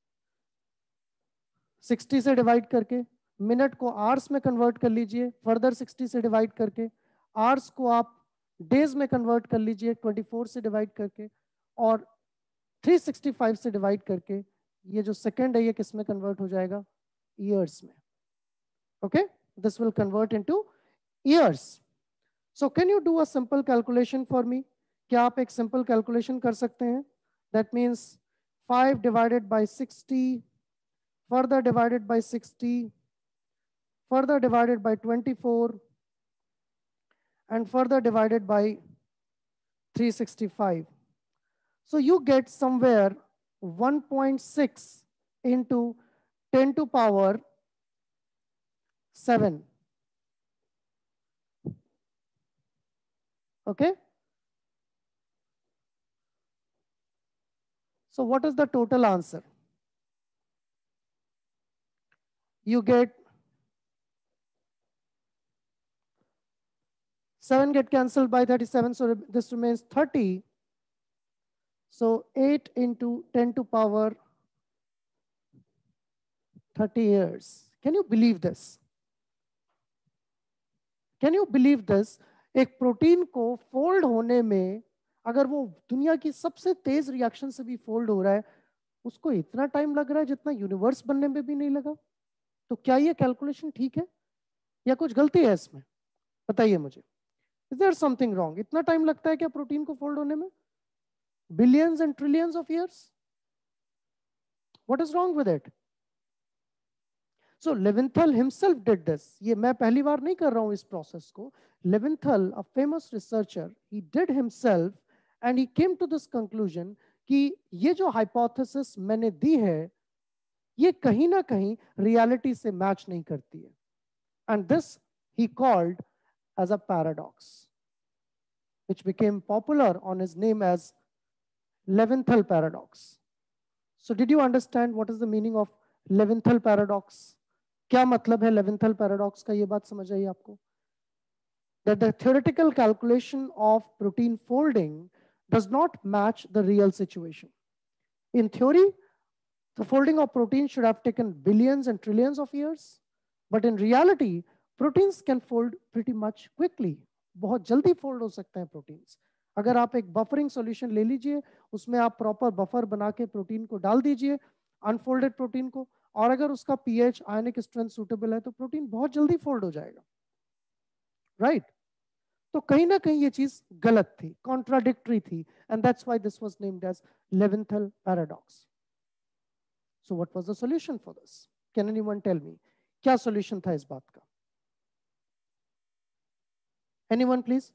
Speaker 1: सिक्सटी से डिवाइड करके. मिनट को आवर्स में कन्वर्ट कर लीजिए, फर्दर सिक्सटी से डिवाइड करके. आवर्स को आप डेज में कन्वर्ट कर लीजिए, ट्वेंटी फोर से डिवाइड करके. और थ्री सिक्सटी फाइव से डिवाइड करके ये जो सेकेंड है ये किस में कन्वर्ट हो जाएगा? ईयर्स में. Okay, this will convert into years. So can you do a simple calculation for me? क्या आप एक सिंपल कैलकुलेशन कर सकते हैं? That means five divided by sixty, further divided by sixty, further divided by twenty-four, and further divided by three sixty-five. So you get somewhere one point six into ten to power seven. Okay? So what is the total answer? You get seven get cancelled by thirty-seven, so this remains thirty. So eight into ten to power thirty years. Can you believe this? Can you believe this? एक protein को fold होने में, अगर वो दुनिया की सबसे तेज reaction से भी फोल्ड हो रहा है, उसको इतना टाइम लग रहा है जितना यूनिवर्स बनने में भी नहीं लगा. तो क्या ये कैलकुलेशन ठीक है या कुछ गलती है इसमें? बताइए मुझे. Is there something wrong? इतना टाइम लगता है क्या प्रोटीन को फोल्ड होने में? Billions and trillions of years. What is wrong with it? So Levinthal himself did this. ये मैं पहली बार नहीं कर रहा हूँ इस प्रोसेस को. Levinthal, a famous researcher, he did himself and he came to this conclusion कि ये जो hypothesis मैंने दी है ये कहीं ना कहीं reality से match नहीं करती है. And this he called as a paradox, which became popular on his name as Levinthal paradox. So did you understand what is the meaning of Levinthal paradox? क्या मतलब है लेविंथल पैराडॉक्स का? ये बात समझ आई आपको? That the theoretical calculation of protein folding does not match the real situation. In theory, the folding of protein should have taken billions and trillions of years, but in reality, proteins can fold pretty much quickly. बहुत जल्दी fold हो सकते हैं proteins. अगर आप एक buffering solution ले लीजिए, उसमें आप प्रॉपर बफर बना के प्रोटीन को डाल दीजिए, अनफोल्डेड प्रोटीन को, और अगर उसका पीएच आयनिक स्ट्रेंथ सूटेबल है तो प्रोटीन बहुत जल्दी फोल्ड हो जाएगा, राइट right? तो कहीं ना कहीं ये चीज गलत थी, कॉन्ट्राडिक्टरी थी, and that's why this was named as Levinthal paradox. So what was the solution for this? Can anyone tell me क्या सॉल्यूशन था इस बात का? Anyone please?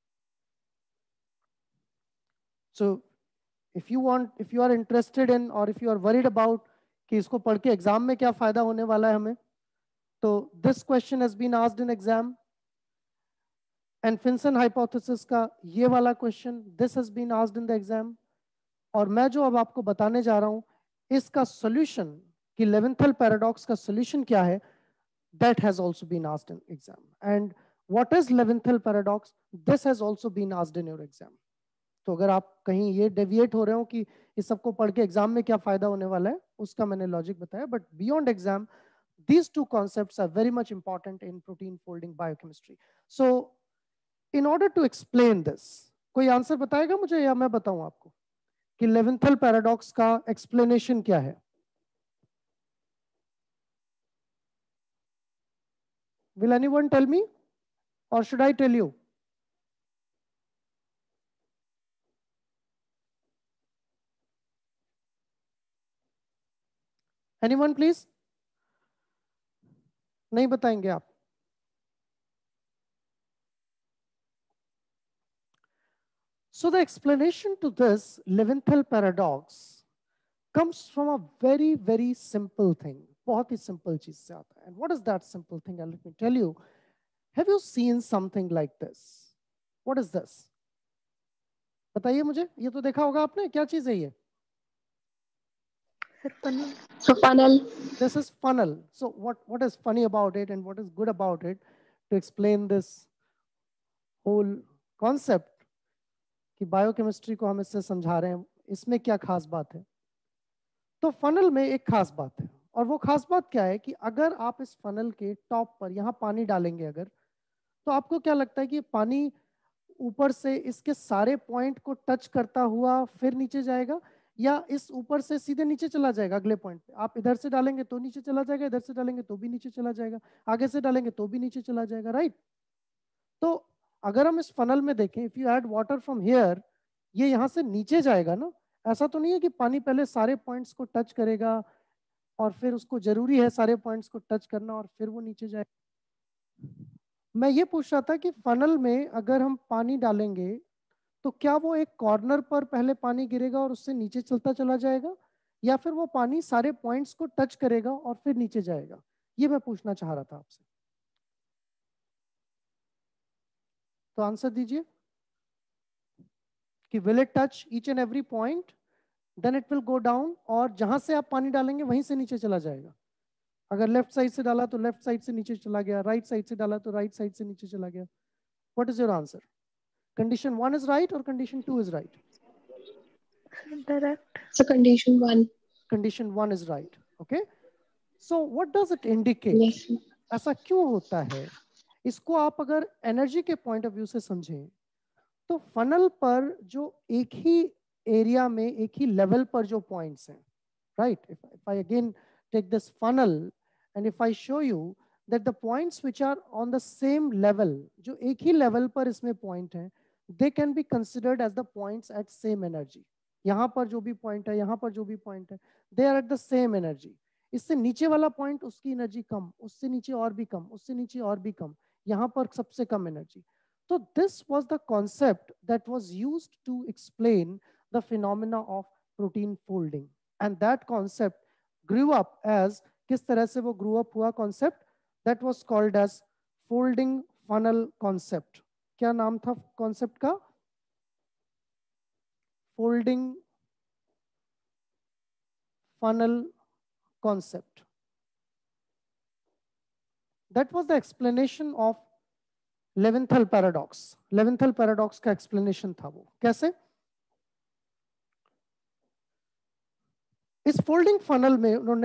Speaker 1: So if you want, if you are interested in, or if you are worried about कि इसको पढ़ के exam में क्या फायदा होने वाला है हमें, तो this question has been asked in exam, and Finson hypothesis का ये वाला question, this has been asked in the exam, और मैं जो अब आपको बताने जा रहा हूं इसका solution कि लेवेंथल पैराडॉक्स का solution क्या है, that has also been asked in exam. And what is Levinthal paradox? This has also been asked in your exam. तो अगर आप कहीं ये डेविएट हो रहे हो कि इस सबको पढ़ के एग्जाम में क्या फायदा होने वाला है, उसका मैंने लॉजिक बताया, but beyond exam these two concepts are very much important in protein folding biochemistry. So in order to explain this, कोई आंसर बताएगा मुझे या मैं बताऊं आपको कि लेवेंथल पैराडॉक्स का एक्सप्लेनेशन क्या है? Will anyone tell me or should I tell you? Anyone please? नहीं बताएंगे आप? So the explanation to this लेवेंथल paradox comes from a very very simple thing. बहुत ही simple चीज से आता है. And what is that simple thing? And let me tell you. Have you seen something like this? What is this? बताइए मुझे. ये तो देखा होगा आपने. क्या चीज है ये?
Speaker 2: funnel.
Speaker 3: So funnel.
Speaker 1: This is funnel. So what what is funny about it and what is good about it to explain this whole concept कि बायोकेमिस्ट्री को हम इससे समझा रहे हैं, इसमें क्या खास बात है? तो फनल में एक खास बात है, और वो खास बात क्या है कि अगर आप इस फनल के टॉप पर यहाँ पानी डालेंगे अगर, तो आपको क्या लगता है कि पानी ऊपर से इसके सारे पॉइंट को टच करता हुआ फिर नीचे जाएगा, या इस ऊपर से सीधे नीचे चला जाएगा अगले पॉइंट पे? आप इधर से डालेंगे तो नीचे चला जाएगा, इधर से डालेंगे तो भी नीचे चला जाएगा, आगे से डालेंगे तो भी नीचे चला जाएगा, राइट? तो अगर हम इस फनल में देखें, if you add water from here, ये यहाँ से नीचे जाएगा ना. ऐसा तो नहीं है कि पानी पहले सारे पॉइंट्स को टच करेगा और फिर उसको जरूरी है सारे पॉइंट्स को टच करना और फिर वो नीचे जाएगा. मैं ये पूछ रहा था कि फनल में अगर हम पानी डालेंगे तो क्या वो एक कॉर्नर पर पहले पानी गिरेगा और उससे नीचे चलता चला जाएगा, या फिर वो पानी सारे पॉइंट्स को टच करेगा और फिर नीचे जाएगा? ये मैं पूछना चाह रहा था आपसे. तो आंसर दीजिए कि will it touch each and every point, then it will go down, और जहां से आप पानी डालेंगे वहीं से नीचे चला जाएगा. अगर लेफ्ट साइड से डाला तो लेफ्ट साइड से नीचे चला गया, राइट साइड से डाला तो राइट साइड से नीचे चला गया. What is your answer? Condition one is right और condition two is right?
Speaker 2: Direct.
Speaker 3: So condition one.
Speaker 1: Condition one is right. Okay. So what does it indicate?
Speaker 3: Yes.
Speaker 1: ऐसा क्यों होता है? इसको आप अगर एनर्जी के पॉइंट ऑफ व्यू से समझें तो फनल पर जो एक ही एरिया में एक ही लेवल पर जो पॉइंट्स हैं, right? If I again take this funnel and if I show you that the points which are on the same level, जो एक ही लेवल पर इसमें पॉइंट हैं, they can be considered as the points at same energy. यहाँ पर जो भी पॉइंट है, यहाँ पर जो भी पॉइंट है, they are at the same energy. इससे नीचे वाला पॉइंट उसकी एनर्जी कम, उससे नीचे और भी कम, उससे नीचे और भी कम, यहाँ पर सबसे कम energy. So this was the concept that was used to explain the phenomena of protein folding, and that concept grew up as, किस तरह से वो grew up हुआ concept? That was called as folding funnel concept. क्या नाम था concept का? Folding funnel concept. That was the explanation of Levinthal paradox. Levinthal paradox का एक्सप्लेनेशन था वो. कैसे? इस फोल्डिंग फनल में उन्होंने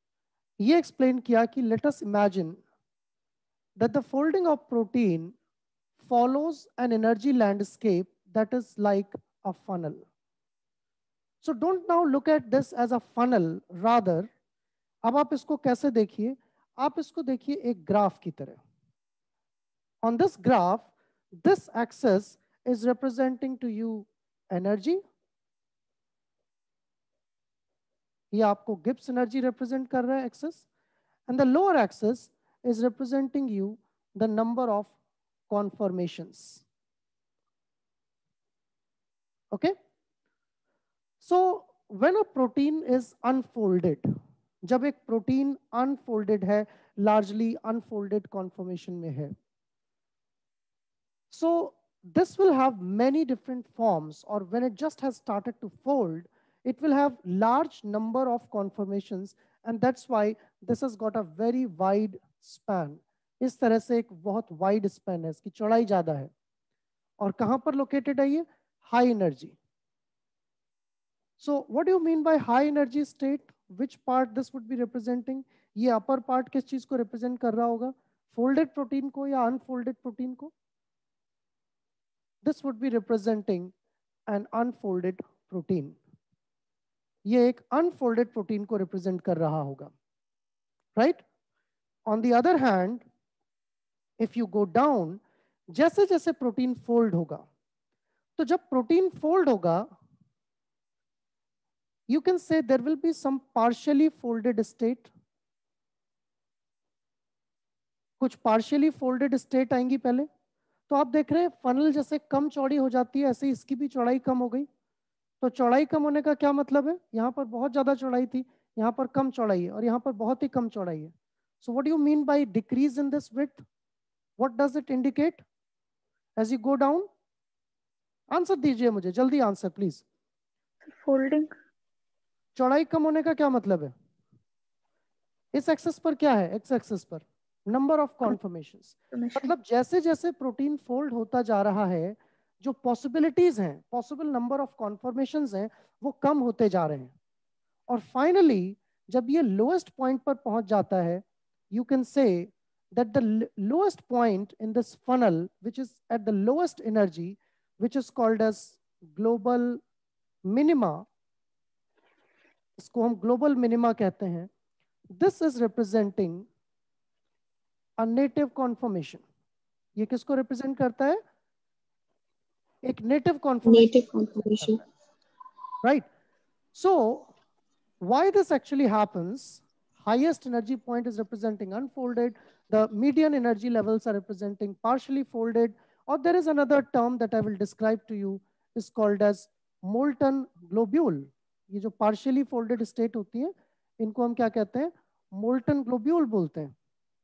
Speaker 1: ये एक्सप्लेन किया कि let us imagine that the folding of protein follows an energy landscape that is like a funnel. So don't now look at this as a funnel, rather अब आप इसको कैसे देखिए, आप इसको देखिए एक ग्राफ की तरह. On this graph, this axis is representing to you energy. ये आपको गिब्स एनर्जी रिप्रेजेंट कर रहा है axis, and the lower axis is representing you the number of conformations. Okay, so when a protein is unfolded, जब एक protein unfolded है, largely unfolded conformation में है, so this will have many different forms, or when it just has started to fold, it will have large number of conformations, and that's why this has got a very wide span. इस तरह से एक बहुत wide span है, इसकी चौड़ाई ज़्यादा है. और कहाँ पर located है ये? High energy. So what do you mean by high energy state? Which part this would be representing? ये upper part किस चीज़ को represent कर रहा होगा? Folded protein को या unfolded protein को? This would be representing an unfolded protein. ये एक unfolded protein को represent कर रहा होगा, right? On the other hand, if you go down, जैसे जैसे protein fold होगा, तो जब protein fold होगा, you can say there will be some partially folded state. कुछ partially folded state आएंगी पहले. तो आप देख रहे हैं funnel जैसे कम चौड़ी हो जाती है, ऐसे इसकी भी चौड़ाई कम हो गई. तो चौड़ाई कम होने का क्या मतलब है? यहाँ पर बहुत ज्यादा चौड़ाई थी, यहाँ पर कम चौड़ाई है, और यहाँ पर बहुत ही कम चौड़ाई है. So what do you mean by decrease in this width? What does it indicate as you go down? Answer दीजिए मुझे, जल्दी आंसर प्लीज.
Speaker 2: फोल्डिंग.
Speaker 1: चौड़ाई कम होने का क्या मतलब है? इस एक्सेस पर क्या है? एक्स एक्सेस पर नंबर ऑफ कॉन्फर्मेशंस. मतलब जैसे जैसे प्रोटीन फोल्ड होता जा रहा है, जो पॉसिबिलिटीज हैं, पॉसिबल नंबर ऑफ कॉन्फर्मेशंस हैं, वो कम होते जा रहे हैं. और फाइनली जब ये लोएस्ट पॉइंट पर पहुंच जाता है, यू कैन से that the lowest point in this funnel, which is at the lowest energy, which is called as global minima, इसको हम ग्लोबल मिनिमा कहते हैं. This is representing a native conformation. ये किसको रिप्रेजेंट करता है? एक native conformation, right? So why this actually happens? Highest energy point is representing unfolded, the median energy levels are representing partially folded, or there is another term that I will describe to you, is called as molten globule. ये जो partially folded state होती है, इनको हम क्या कहते हैं? Molten globule बोलते हैं.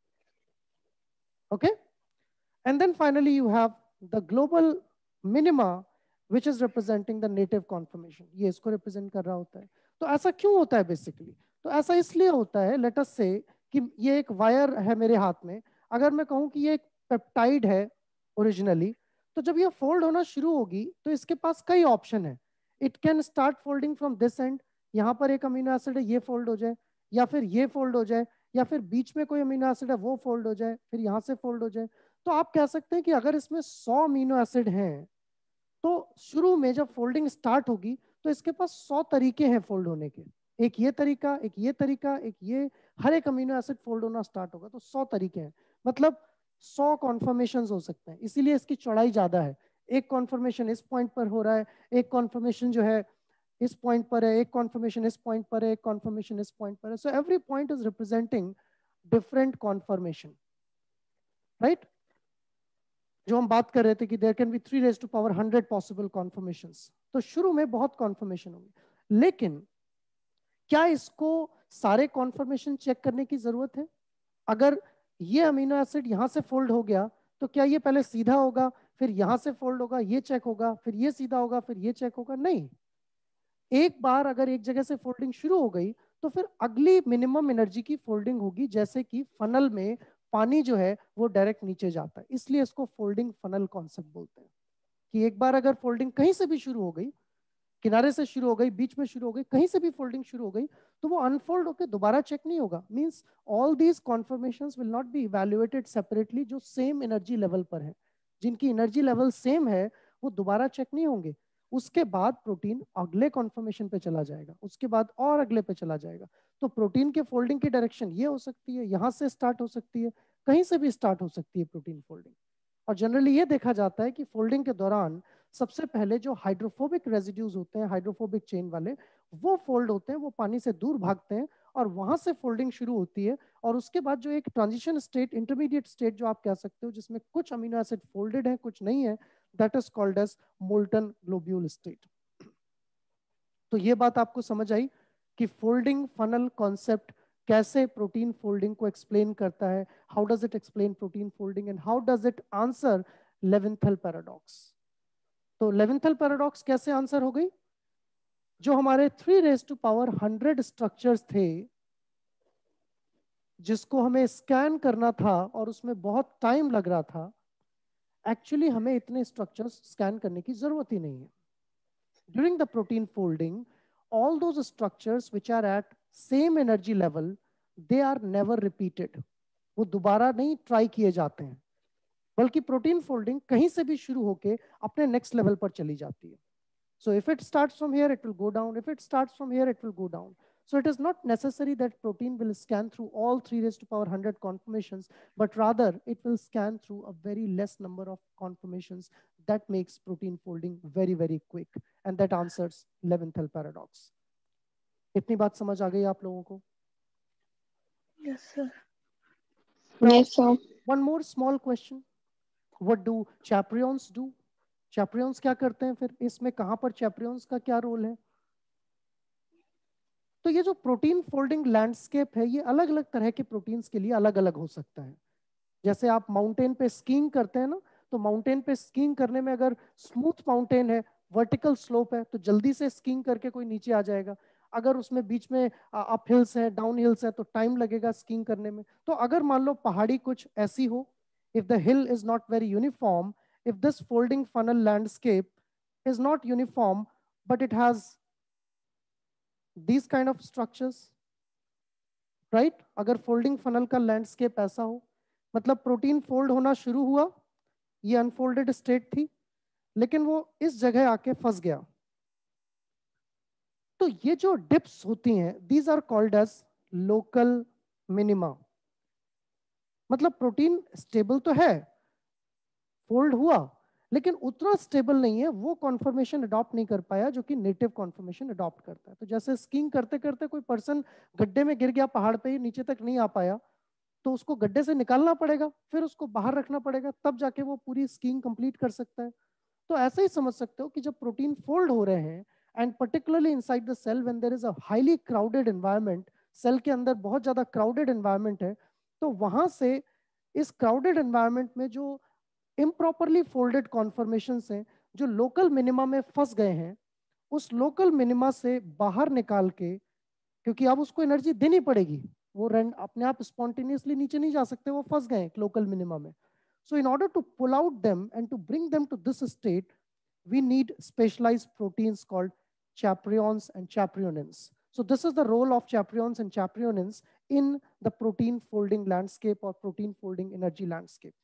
Speaker 1: Okay, and then finally you have the global minima, which is representing the native conformation. ये इसको represent कर रहा होता है. तो ऐसा क्यों होता है basically? तो ऐसा इसलिए होता है, let us say कि ये एक वायर है मेरे हाथ में. अगर मैं कहूँ कि ये एक पेप्टाइड है ओरिजिनली, तो जब ये फोल्ड होना शुरू होगी तो इसके पास कई ऑप्शन है. It can start folding from this end, यहाँ पर एक अमीनो एसिड है, ये फोल्ड हो जाए, या फिर ये फोल्ड हो जाए, या फिर बीच में कोई अमीनो एसिड है वो फोल्ड हो जाए, फिर यहाँ से फोल्ड हो जाए. तो आप कह सकते हैं कि अगर इसमें सौ अमीनो एसिड हैं, तो शुरू में जब फोल्डिंग स्टार्ट होगी तो इसके पास सौ तरीके हैं फोल्ड होने के. एक ये तरीका, एक ये तरीका, एक ये, हर एक अमीनो एसिड फोल्ड होना स्टार्ट होगा तो सौ तरीके हैं. मतलब सौ कॉन्फर्मेशंस हो सकते हैं, इसीलिए इसकी चौड़ाई ज्यादा है. एक कॉन्फर्मेशन इस पॉइंट पर हो रहा है, एक कॉन्फर्मेशन जो है इस पॉइंट पर है, एक कॉन्फर्मेशन इस पॉइंट पर है, एक कॉन्फर्मेशन इस पॉइंट पर है. So every point is representing different conformation, right? जो हम बात कर रहे थे कि there can be three raise to power hundred possible conformations. तो शुरू में बहुत कॉन्फर्मेशन होंगे, लेकिन क्या इसको सारे कॉन्फर्मेशन चेक करने की जरूरत है? अगर ये अमीनो एसिड यहां से फोल्ड हो गया तो क्या ये पहले सीधा होगा, फिर यहां से फोल्ड होगा, ये चेक होगा, फिर ये सीधा होगा, फिर ये चेक होगा? नहीं. एक बार अगर एक जगह से फोल्डिंग शुरू हो गई तो फिर अगली मिनिमम एनर्जी की फोल्डिंग होगी, जैसे कि फनल में पानी जो है वो डायरेक्ट नीचे जाता है. इसलिए इसको फोल्डिंग फनल कॉन्सेप्ट बोलते हैं कि एक बार अगर फोल्डिंग कहीं से भी शुरू हो गई, किनारे से शुरू हो गई, बीच में शुरू हो गई, कहीं से भी फोल्डिंग शुरू हो गई, तो वो अनफोल्ड होकर दोबारा चेक नहीं होगा. Means all these conformations will not be evaluated separately, जो सेम एनर्जी लेवल पर है. जिनकी एनर्जी लेवल सेम है वो दोबारा चेक नहीं होंगे। उसके बाद प्रोटीन अगले कॉन्फर्मेशन पे चला जाएगा, उसके बाद और अगले पे चला जाएगा। तो प्रोटीन के फोल्डिंग की डायरेक्शन ये हो सकती है, यहाँ से स्टार्ट हो सकती है, कहीं से भी स्टार्ट हो सकती है प्रोटीन फोल्डिंग। और जनरली ये देखा जाता है कि फोल्डिंग के दौरान सबसे पहले जो हाइड्रोफोबिक रेजिड्यूज होते हैं, हाइड्रोफोबिक चेन वाले, वो फोल्ड होते हैं, वो पानी से दूर भागते हैं और वहां से फोल्डिंग शुरू होती है। और उसके बाद जो एक ट्रांजिशन स्टेट, इंटरमीडिएट स्टेट जो आप कह सकते हो, जिसमें कुछ अमीनो एसिड फोल्डेड है कुछ नहीं है, that is called as molten globule state. तो ये बात आपको समझ आई कि फोल्डिंग फनल कॉन्सेप्ट कैसे प्रोटीन फोल्डिंग को एक्सप्लेन करता है, how does it explain protein folding and how does it answer Levinthal paradox. तो लेवेंथल पैराडॉक्स कैसे आंसर हो गई? जो हमारे three raise to power hundred structures थे जिसको हमें स्कैन करना था और उसमें बहुत टाइम लग रहा था, एक्चुअली हमें इतने स्ट्रक्चर्स स्कैन करने की जरूरत ही नहीं है। During the protein folding, all those structures which are at same energy level, they are never repeated. वो दोबारा नहीं ट्राई किए जाते हैं, बल्कि प्रोटीन फोल्डिंग कहीं से भी शुरू होके अपने नेक्स्ट लेवल पर चली जाती है। So if it starts from here, it will go down. If it starts from here, it will go down. So it is not necessary that protein will scan through all three raised to power hundred conformations, but rather it will scan through a very less number of conformations. That makes protein folding very, very quick. And that answers Leventhal paradox. इतनी बात समझ आ गई आप लोगों को?
Speaker 2: Yes, sir.
Speaker 1: Now,
Speaker 3: Yes, sir.
Speaker 1: one more small question. What do chaperones do? चैप्रियंस क्या करते हैं फिर? इसमें कहां पर चैप्रियंस का क्या रोल है? तो ये जो प्रोटीन फोल्डिंग लैंडस्केप है, ये अलग अलग तरह के प्रोटीन्स के लिए अलग अलग हो सकता है। जैसे आप माउंटेन पे स्कीइंग करते हैं ना, तो माउंटेन पे स्कीइंग करने में अगर स्मूथ माउंटेन है, वर्टिकल स्लोप है, तो जल्दी से स्कीइंग करके कोई नीचे आ जाएगा। अगर उसमें बीच में अप हिल्स है, डाउन हिल्स है, तो टाइम लगेगा स्कीइंग करने में। तो अगर मान लो पहाड़ी कुछ ऐसी हो, if the hill is not very uniform, if this folding funnel landscape is not uniform, but it has these kind of structures, right? अगर folding funnel का landscape ऐसा हो, मतलब प्रोटीन फोल्ड होना शुरू हुआ, ये अनफोल्डेड स्टेट थी, लेकिन वो इस जगह आके फंस गया। तो ये जो डिप्स होती हैं, these are called as local minima। मतलब प्रोटीन स्टेबल तो है, फोल्ड हुआ, लेकिन उतना स्टेबल नहीं है, वो कॉन्फर्मेशन अडॉप्ट नहीं कर पाया जो कि नेटिव कॉन्फर्मेशन अडॉप्ट करता है। तो जैसे स्कीइंग करते करते कोई पर्सन गड्ढे में गिर गया, पहाड़ पे ही नीचे तक नहीं आ पाया, तो उसको गड्ढे से निकालना पड़ेगा, फिर उसको बाहर रखना पड़ेगा, तब जाके वो पूरी स्कीइंग कंप्लीट कर सकता है। तो ऐसे ही समझ सकते हो कि जब प्रोटीन फोल्ड हो रहे हैं, and particularly inside the cell when there is a highly crowded environment, cell के अंदर बहुत ज्यादा क्राउडेड एनवायरनमेंट है, तो वहां से इस क्राउडेड एनवायरनमेंट में जो इम्प्रॉपरली फोल्डेड कॉन्फर्मेशंस हैं, जो लोकल मिनिमा में फंस गए हैं, उस लोकल मिनिमा से बाहर निकाल के, क्योंकि अब उसको एनर्जी देनी पड़ेगी, वो रैंड अपने आप स्पॉन्टेनियसली नीचे नहीं जा सकते, वो फंस गए लोकल मिनिमा में। So in order to pull out them and to bring them to this state, we need specialized proteins called chaperones and chaperonins. So this is the role of chaperones and chaperonins in the protein folding landscape or protein folding energy landscape.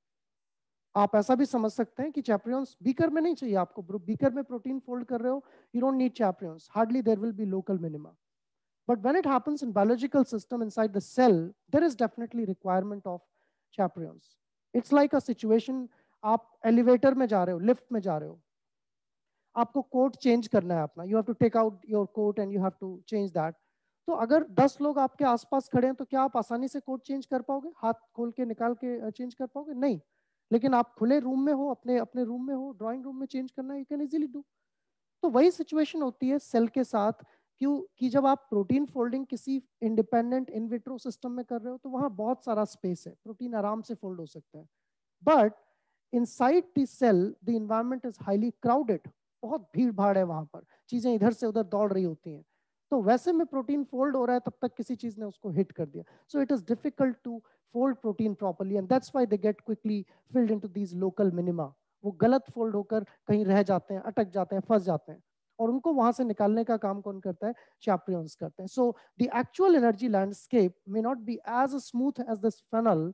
Speaker 1: आप ऐसा भी समझ सकते हैं कि चैप्रियंस beaker में नहीं चाहिए आपको, बीकर में प्रोटीन फोल्ड कर रहे हो, you don't need chaperones, hardly there will be local minima. But when it happens in biological system inside the cell, there is definitely requirement of chaperones. It's like a situation, आप elevator में जा रहे हो, lift में जा रहे हो, आपको कोट चेंज करना है अपना, you have to take out your coat and you have to change that. तो अगर दस लोग आपके आसपास खड़े हैं, तो क्या आप आसानी से कोट चेंज कर पाओगे? हाथ खोल के निकाल के चेंज कर पाओगे? नहीं। लेकिन आप खुले रूम में हो, अपने अपने रूम में हो, ड्राइंग रूम में चेंज करना, यू कैन इजीली डू। तो वही सिचुएशन होती है सेल के साथ, क्यों कि जब आप प्रोटीन फोल्डिंग किसी इंडिपेंडेंट इन विट्रो सिस्टम में कर रहे हो, तो वहां बहुत सारा स्पेस है, प्रोटीन आराम से फोल्ड हो सकता है। But inside the cell the environment is highly crowded, बहुत भीड़ भाड़ है वहां पर, चीजें इधर से उधर दौड़ रही होती हैं। तो वैसे में प्रोटीन फोल्ड हो रहा है, तब तक किसी चीज ने उसको हिट कर दिया। So it is difficult to fold protein properly, and that's why they get quickly filled into these local minima. वो गलत फोल्ड होकर कहीं रह जाते हैं, अटक जाते हैं, फंस जाते हैं, और उनको वहां से निकालने का काम कौन करता है? चैप्रियंस करते हैं। So the actual energy landscape may not be as smooth as this funnel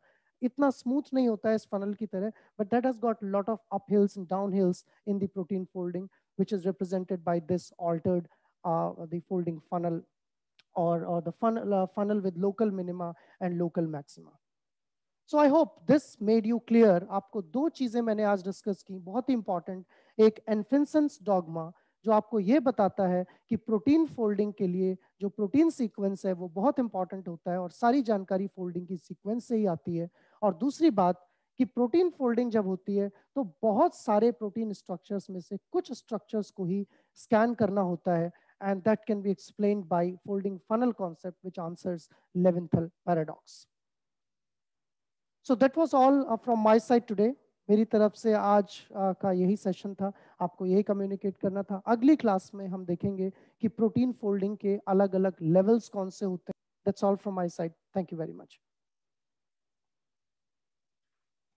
Speaker 1: इतना स्मूथ नहीं होता है इस फनल की तरह, but that has got lot of up hills and down hills in the protein folding, which is represented by this altered uh, the folding funnel, or, or the funnel, uh, funnel with local minima and local maxima. So I hope this made you clear. आपको दो चीजें मैंने आज discuss की, बहुत ही important. एक एनफिंसन्स dogma जो आपको ये बताता है कि प्रोटीन फोल्डिंग के लिए जो प्रोटीन सीक्वेंस है वो बहुत इंपॉर्टेंट होता है, और सारी जानकारी फोल्डिंग की सीक्वेंस से ही आती है. और दूसरी बात कि प्रोटीन फोल्डिंग जब होती है तो बहुत सारे प्रोटीन स्ट्रक्चर्स में से कुछ स्ट्रक्चर्स को ही स्कैन करना होता है, and that can be explained by folding funnel concept, which answers Leventhal paradox. So that was all uh, from my side today. मेरी तरफ से आज uh, का यही सेशन था, आपको यही कम्युनिकेट करना था. अगली क्लास में हम देखेंगे कि प्रोटीन फोल्डिंग के अलग अलग लेवल्स कौन से होते हैं. That's all from my side. Thank you very much.